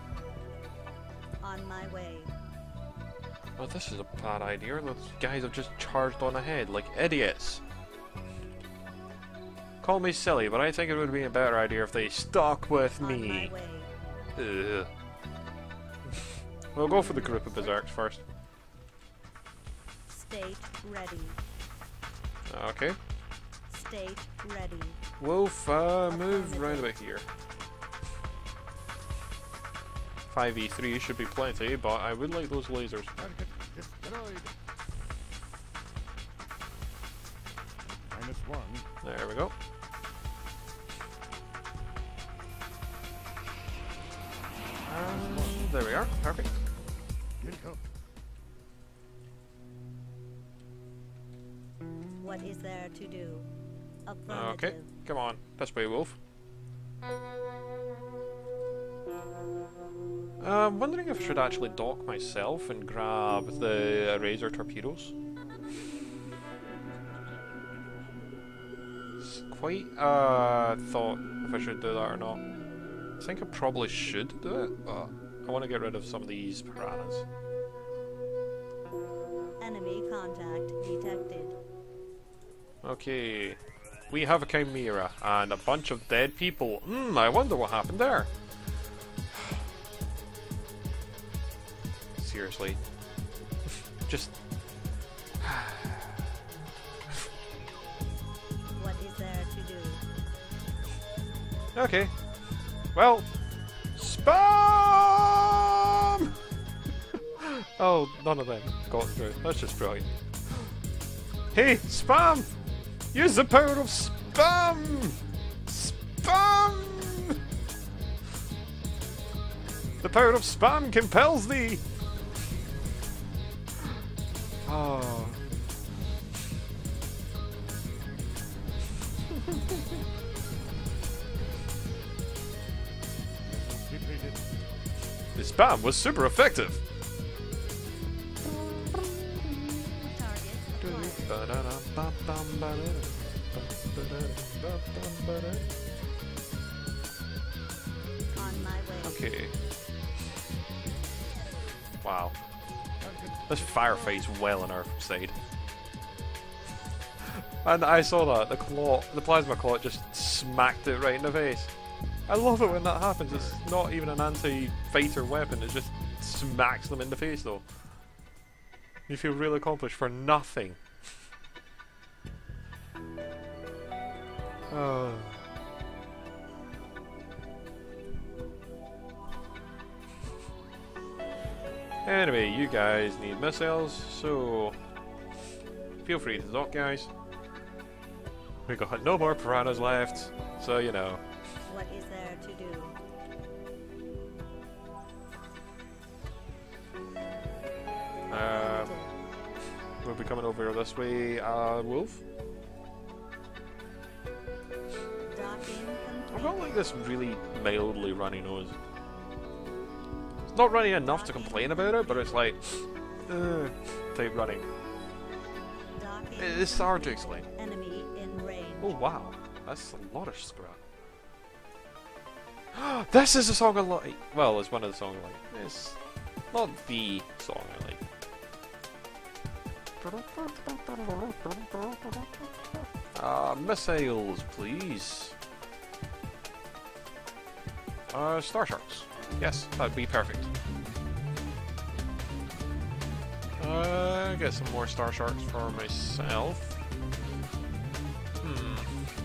On my way. Oh, this is a bad idea. Those guys have just charged on ahead like idiots. Call me silly, but I think it would be a better idea if they stuck with On me. my way. Ugh. We'll go for the group of berserks first. Stage ready. Okay. Stage ready. Wolf, uh, move round about here. five v three should be plenty, but I would like those lasers. Target destroyed. Minus one. There we go. And there we are. Perfect. Wilco. What is there to do? Okay, Affirmative. come on. This way, Wolf. Uh, I'm wondering if I should actually dock myself and grab the Razor torpedoes. It's quite a thought if I should do that or not. I think I probably should do it, but I want to get rid of some of these piranhas. Enemy contact detected. Okay, we have a chimera and a bunch of dead people. Hmm, I wonder what happened there. Seriously. Just... What is there to do? Okay. Well, spam! Oh, none of them got through. That's just brilliant. Hey, spam! Use the power of spam! Spam! The power of spam compels thee! Oh. Depleted. The spam was super effective! Target acquired. On my way. Okay. Wow. This firefight's well on our side. And I saw that, the claw, the plasma claw just smacked it right in the face. I love it when that happens. It's not even an anti-fighter weapon, it just smacks them in the face though. You feel really accomplished for nothing. Oh. Anyway, you guys need missiles, so feel free to dock, guys. We got no more piranhas left, so you know. What is there to do? Uh, Affirmative. we'll be coming over this way, uh, Wolf. Docking I've complete. got like this really mildly runny nose. It's not runny enough to complain about it, but it's like, uh, type running. Docking. It's hard to explain. Enemy in range. Oh wow, that's a lot of scrap. This is a song I like. Well, it's one of the songs I like. It's not the song I like. Uh, missiles, please. Uh, Star Sharks. Yes, that'd be perfect. Uh, get some more Star Sharks for myself. Hmm.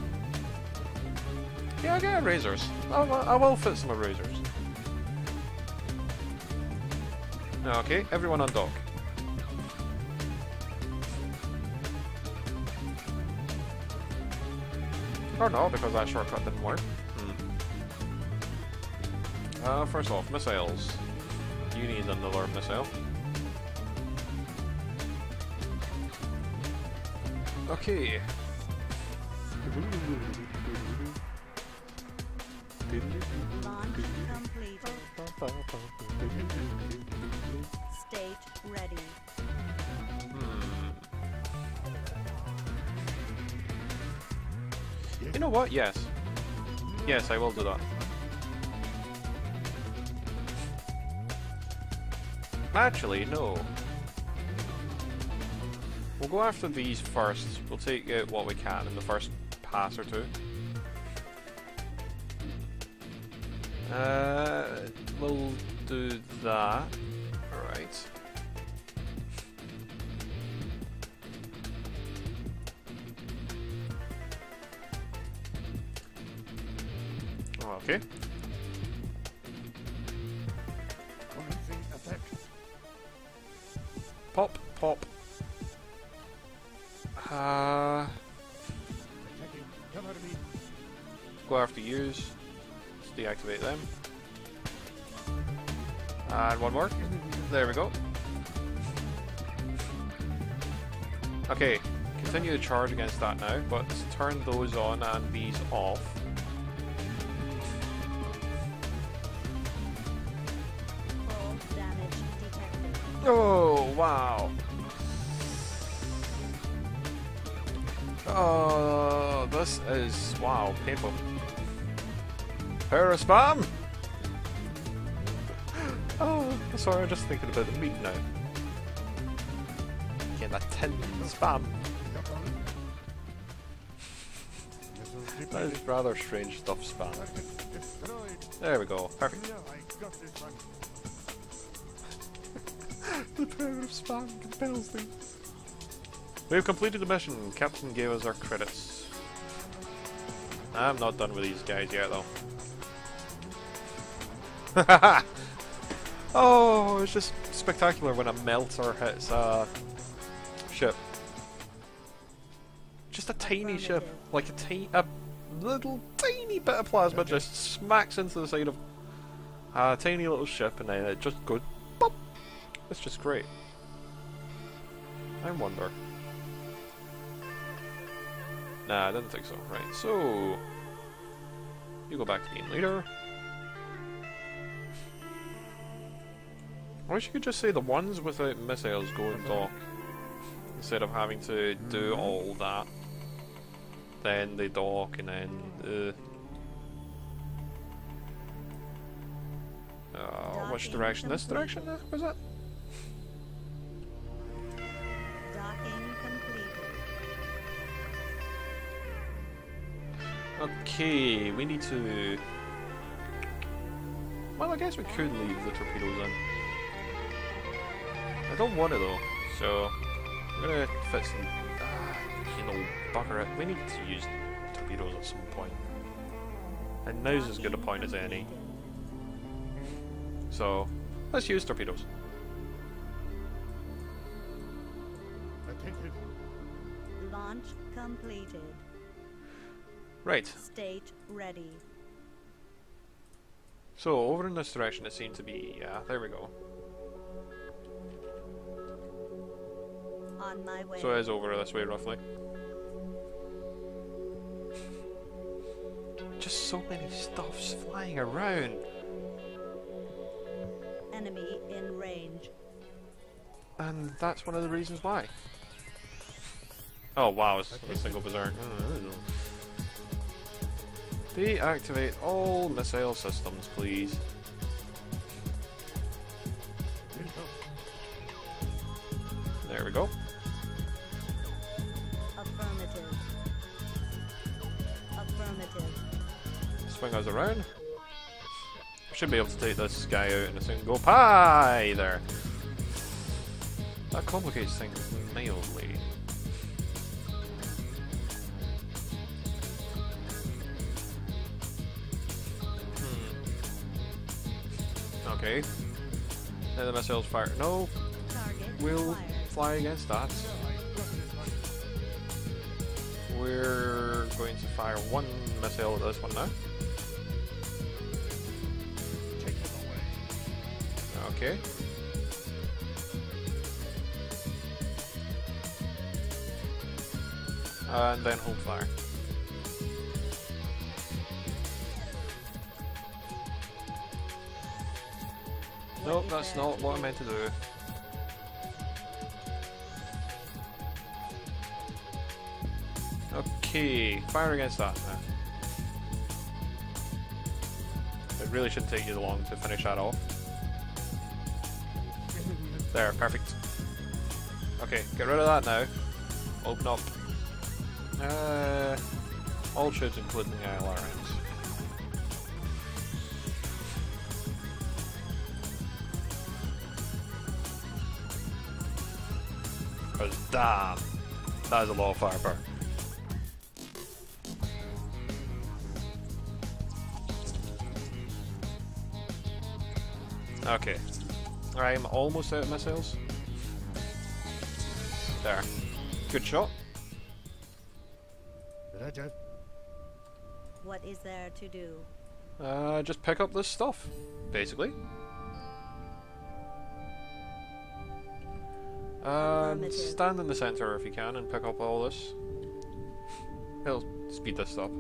Yeah, I get razors. I'll, I will fit some razors. Okay, everyone on dock. Or no, because that shortcut didn't work. Hmm. Uh, first off, missiles. You need another missile. Okay. Launch completed. State ready. Hmm. You know what? Yes. Yes, I will do that. Actually, no. We'll go after these first. We'll take out what we can in the first pass or two. Uh, we'll do that. Alright. Okay. Pop, pop. Uh, Attacking. Come out of me. go after use. Let's deactivate them. And one more. There we go. Okay, continue to charge against that now, but turn those on and these off. Full damage detected. Oh, wow. Oh, this is, wow, painful. Power of spam! Oh, sorry, I'm just thinking about the meat now. Getting that tin spam. Missiles That is depleted. rather strange stuff, spam. Target destroyed. There we go, perfect. Yeah, I got this one. The power of spam compels me. We've completed the mission. Captain gave us our credits. I'm not done with these guys yet, though. Oh, it's just spectacular when a melter hits a ship. Just a tiny ship, Affirmative. like a tiny, a little tiny bit of plasma just smacks into the side of a tiny little ship, and then it just goes pop. It's just great. I wonder. Nah, I didn't think so. Right, so you go back to being leader. I wish you could just say the ones without missiles go and dock instead of having to do all that. Then they dock and then. Uh, uh, which Docking direction? This direction? completed. Uh, was it? Docking completed. Okay, we need to. Well, I guess we could leave the torpedoes in. I don't want to though, so I'm gonna fit some. Ah, you know, bugger it. We need to use torpedoes at some point, and now's as good a point as any. So let's use torpedoes. Attentive. Launch completed. Right. State ready. So over in this direction, it seemed to be. Yeah, there we go. On my way. So it is over this way roughly. Just so many stuffs flying around. Enemy in range. And that's one of the reasons why. Oh wow, it's a single berserk. Deactivate all missile systems, please. There we go. Affirmative. Affirmative. Swing us around. Should be able to take this guy out in a single pie there. That complicates things mildly. Hmm. Okay. Now the missiles fire. No, Target we'll acquired. fly against that. We're going to fire one missile at this one now. Take them away. Okay. And then hold fire. What Nope, is that's there not to what I do? meant to do. Okay, fire against that now. It really shouldn't take you long to finish that off. There, perfect. Okay, get rid of that now. Open up. Uh, all shields including the I L R Ms. Because damn, that is a lot of firepower. Okay, I'm almost out of missiles. There. Good shot. Roger. What is there to do? Uh, just pick up this stuff, basically. And Affirmative. stand in the center if you can and pick up all this. It'll speed this up.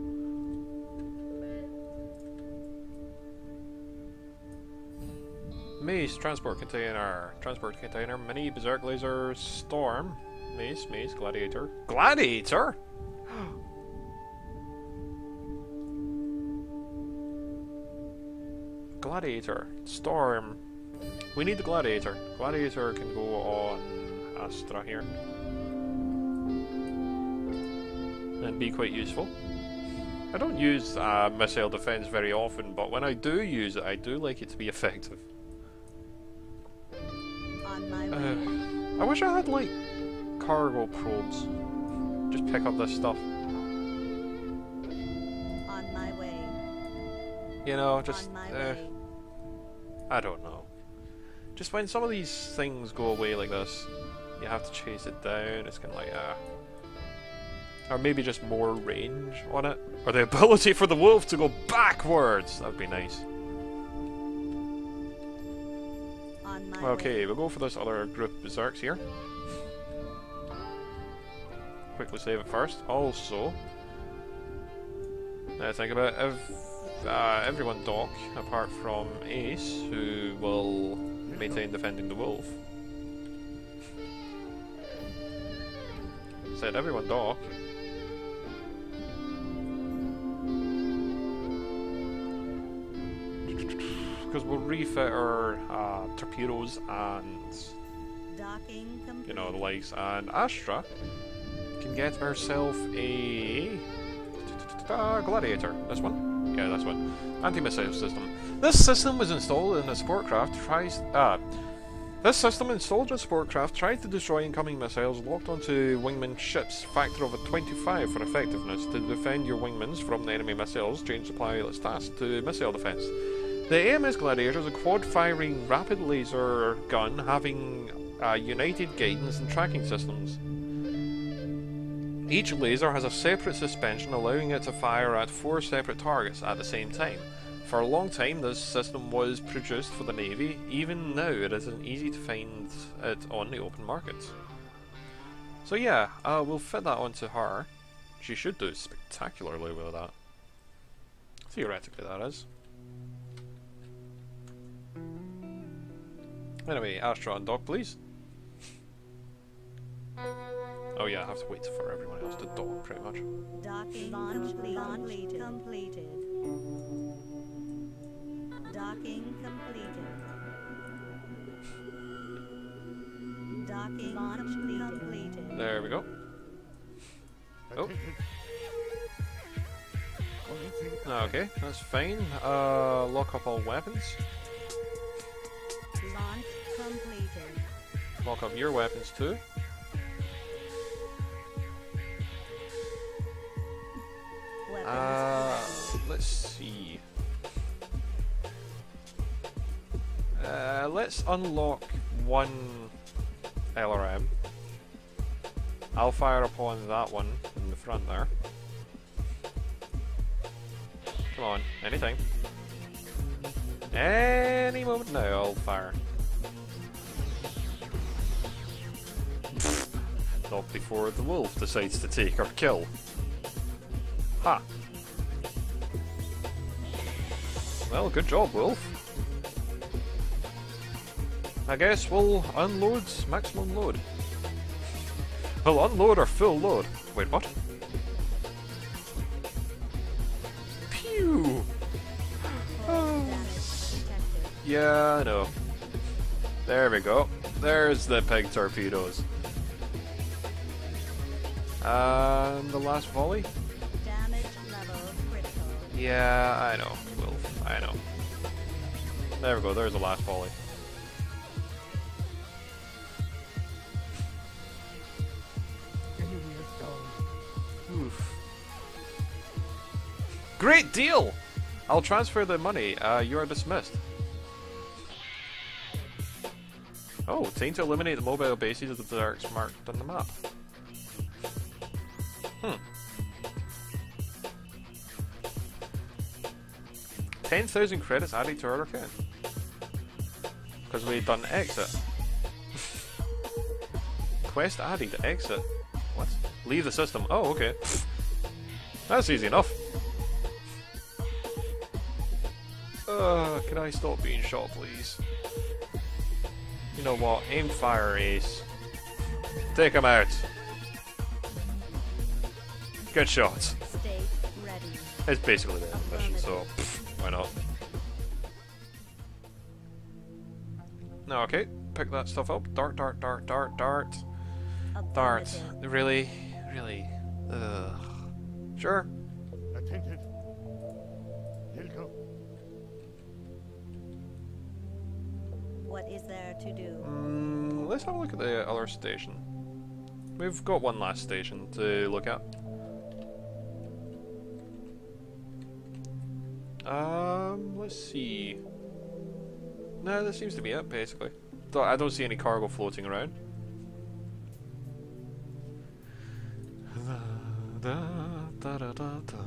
Mace, transport container, transport container, mini, berserk laser, storm, mace, mace, gladiator. Gladiator? Gladiator, storm. We need the gladiator. Gladiator can go on Astra here. And be quite useful. I don't use uh, missile defense very often, but when I do use it, I do like it to be effective. On my way. Uh, I wish I had, like, cargo probes. Just pick up this stuff. On my way. You know, just... On my Uh, way. I don't know. Just when some of these things go away like this, you have to chase it down. It's kind of like, ah. Or maybe just more range on it. Or the ability for the wolf to go backwards! That would be nice. On my Okay, way. we'll go for this other group of berserks here. Quickly save it first. Also, now think about it, if uh, everyone dock apart from Ace, who will maintain defending the wolf. Said everyone dock. Because we'll refit our uh, torpedoes and, Docking complete. you know, the likes, and Astra can get herself a uh, gladiator. This one? Yeah, this one. Anti-missile system. This system was installed in a support craft. Tries uh, this system installed in a support craft tried to destroy incoming missiles locked onto wingman ships. Factor of a twenty-five for effectiveness. To defend your wingmans from the enemy missiles, change the pilot's task to missile defense. The A M S Gladiator is a quad-firing rapid laser gun having uh, united guidance and tracking systems. Each laser has a separate suspension allowing it to fire at four separate targets at the same time. For a long time this system was produced for the Navy. Even now it isn't easy to find it on the open market. So yeah, uh, we'll fit that onto her. She should do spectacularly with that. Theoretically that is. Anyway, Astra on dock, please. Oh yeah, I have to wait for everyone else to dock, pretty much. Docking completed. completed. Docking completed. Docking completed. There we go. Oh. Commencing Okay, that's fine. Uh, lock up all weapons. Launch completed. Lock up your weapons too. Weapons Uh, ready. let's see. Uh, let's unlock one L R M. I'll fire upon that one in the front there. Come on, anything. Any moment now, I'll fire. Not before the wolf decides to take our kill. Ha! Well, good job, wolf. I guess we'll unload maximum load. We'll unload our full load. Wait, what? Pew! Hull damage detected. Yeah, I know. There we go. There's the pig torpedoes. And the last volley? Damage level critical. Yeah, I know, Wolf. I know. There we go, there's the last volley. enemy is down. Oof. Great deal! I'll transfer the money. Uh, you are dismissed. Oh, Oh, time to eliminate the mobile bases of the Berserks marked on the map. Hmm. ten thousand credits added to our account. Because we done exit. Quest added, exit. What? Leave the system. Oh, okay. That's easy enough. Uh, can I stop being shot, please? You know what? Aim fire ace. Take him out. Good shot. Stay ready. It's basically the end of the mission, so pff, why not? No, okay. Pick that stuff up. Dart, dart, dart, dart, dart. Dart. Affirmative. Really? Really? Ugh. Sure. Attention. Hilko. What is there to do? Mm, let's have a look at the other station. We've got one last station to look at. Um, let's see. No, that seems to be it, basically. Don't- I don't see any cargo floating around. Da, da, da, da, da.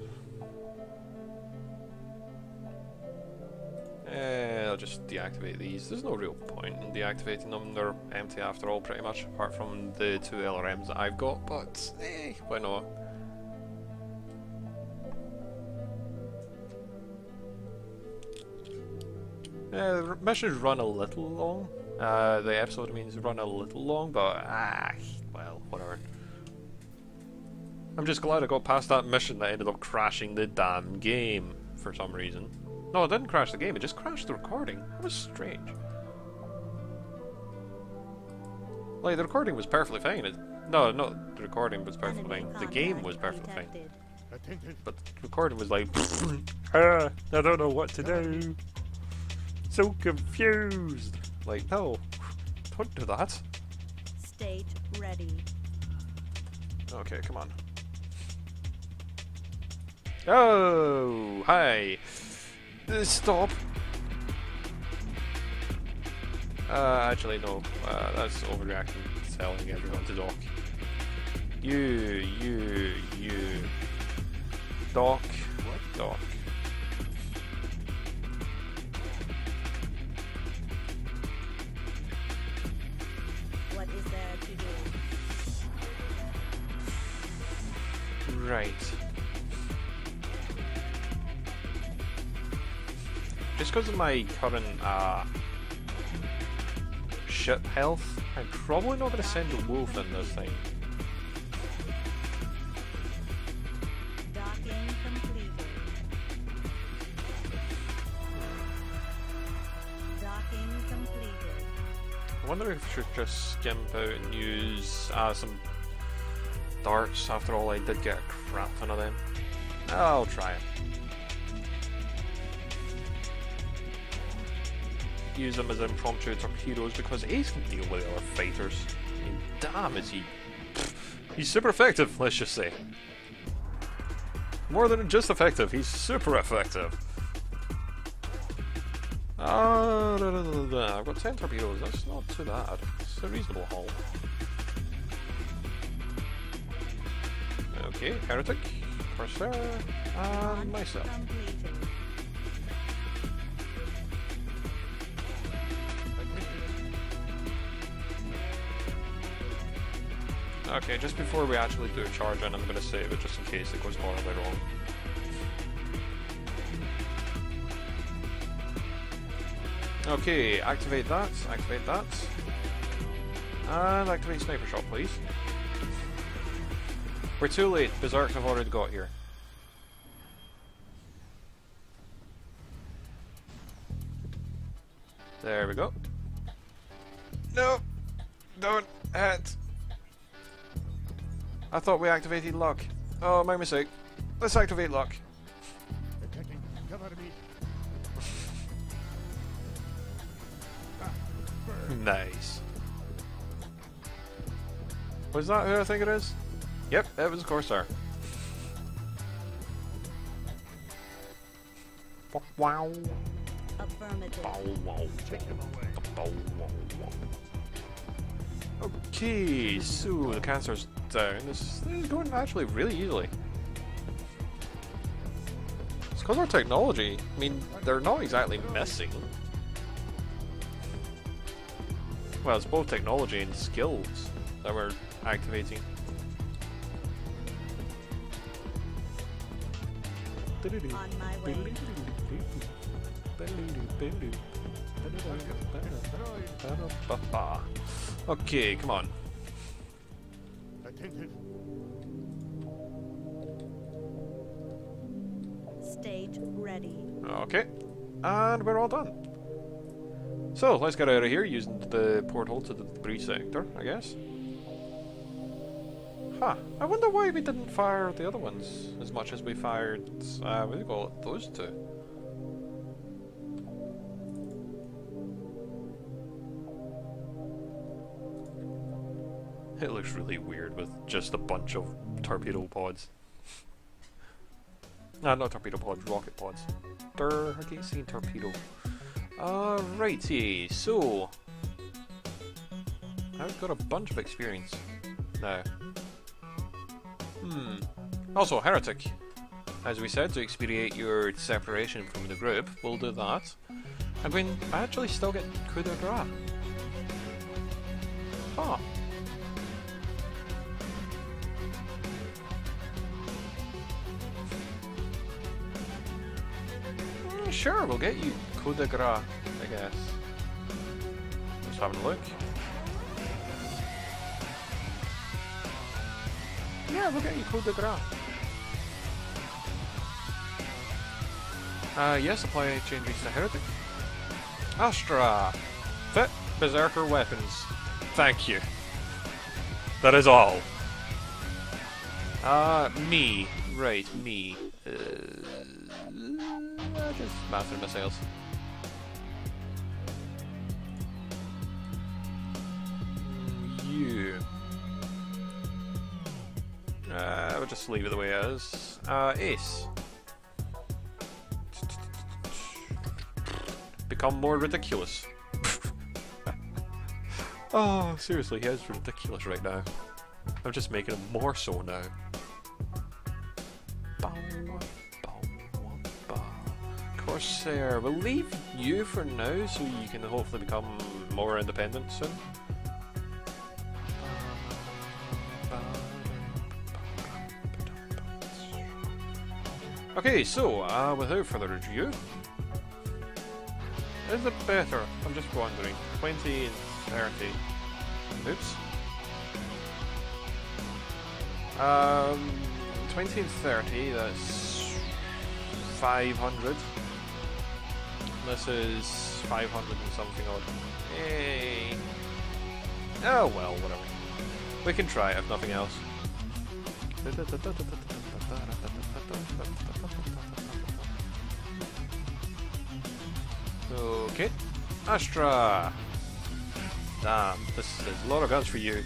Eh, I'll just deactivate these. There's no real point in deactivating them. They're empty after all, pretty much, apart from the two L R Ms that I've got, but eh, why not? Uh, the missions run a little long. Uh, the episode means run a little long, but ah, well, whatever. I'm just glad I got past that mission that ended up crashing the damn game for some reason. No, it didn't crash the game, it just crashed the recording. It was strange. Like, the recording was perfectly fine. It, no, not the recording was perfectly Enemy fine. The game was contact perfectly fine. detected. Attention. But the recording was like, ah, I don't know what to do. So confused. Like, no, don't do that. State ready. Okay, come on. Oh, hi. Uh, stop. Uh, actually, no. Uh, that's overreacting. Telling everyone to dock. You, you, you. Dock. What? Dock. What is there to do? Right. Just because of my current uh, ship health, I'm probably not going to send a wolf in this thing. Docking completed. Docking completed. I wonder if I should just skimp out and use uh, some darts. After all, I did get a crap ton of them. I'll try it. Use them as impromptu torpedoes because Ace can deal with other fighters. I mean, damn, is he... He's super effective, let's just say. More than just effective, he's super effective. Ah, da, da, da, da. I've got ten torpedoes, that's not too bad. It's a reasonable haul. Okay, Heretic, Corsair, and myself. Completed. Okay, just before we actually do a charge in, I'm going to save it just in case it goes horribly wrong. Okay, activate that, activate that. And activate Sniper Shot, please. We're too late, Berserks have already got here. There we go. No! Don't hit! I thought we activated luck. Oh, my mistake. Let's activate luck. Attacking. Cover me. Ah, burn. Nice. Was that who I think it is? Yep, it was Corsair. Wow. Affirmative. Wow, wow. Take him away. Okay, so the cancer's down. This, this is going actually really easily. It's because our technology, I mean, they're not exactly missing. Well, it's both technology and skills that we're activating. On my way. Okay, come on. Attention. Stage ready. Okay, and we're all done. So, let's get out of here using the portal to the breach sector, I guess. Huh, I wonder why we didn't fire the other ones as much as we fired, uh, what do you call it, those two. It looks really weird with just a bunch of torpedo pods. Nah, not torpedo pods, rocket pods. Durr, I keep saying torpedo. Alrighty, so I've got a bunch of experience now. Hmm. Also, Heretic. As we said, to expedite your separation from the group, we'll do that. I'm going to actually still get coup de grace. Huh. Mm, sure, we'll get you coup de grace, I guess. Just having a look. Yeah, we'll get you coup de grace. Uh, yes, apply changes to Heretic. Astra! Fit Berserker weapons. Thank you. That is all. Uh, me. Right, me. Uh, just master missiles. You. Uh, we'll just leave it the way it is. Uh, Ace. Become more ridiculous. Oh, seriously, he is ridiculous right now. I'm just making him more so now. Corsair, we'll leave you for now so you can hopefully become more independent soon. Okay, so, uh, without further ado, is it better? I'm just wondering. twenty and thirty. Oops. Um, twenty and thirty, that's five hundred. This is five hundred and something odd. Hey. Oh well, whatever. We can try it if nothing else. Okay. Astra! Damn, this is a lot of guns for you.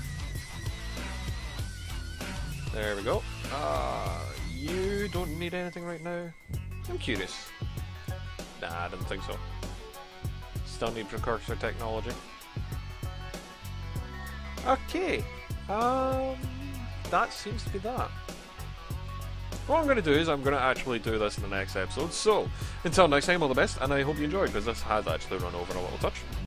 There we go. Uh, you don't need anything right now? I'm curious. Nah, I didn't think so. Still need precursor technology. Okay. Um, that seems to be that. What I'm going to do is I'm going to actually do this in the next episode. So, until next time, all the best, and I hope you enjoyed, because this has actually run over a little touch.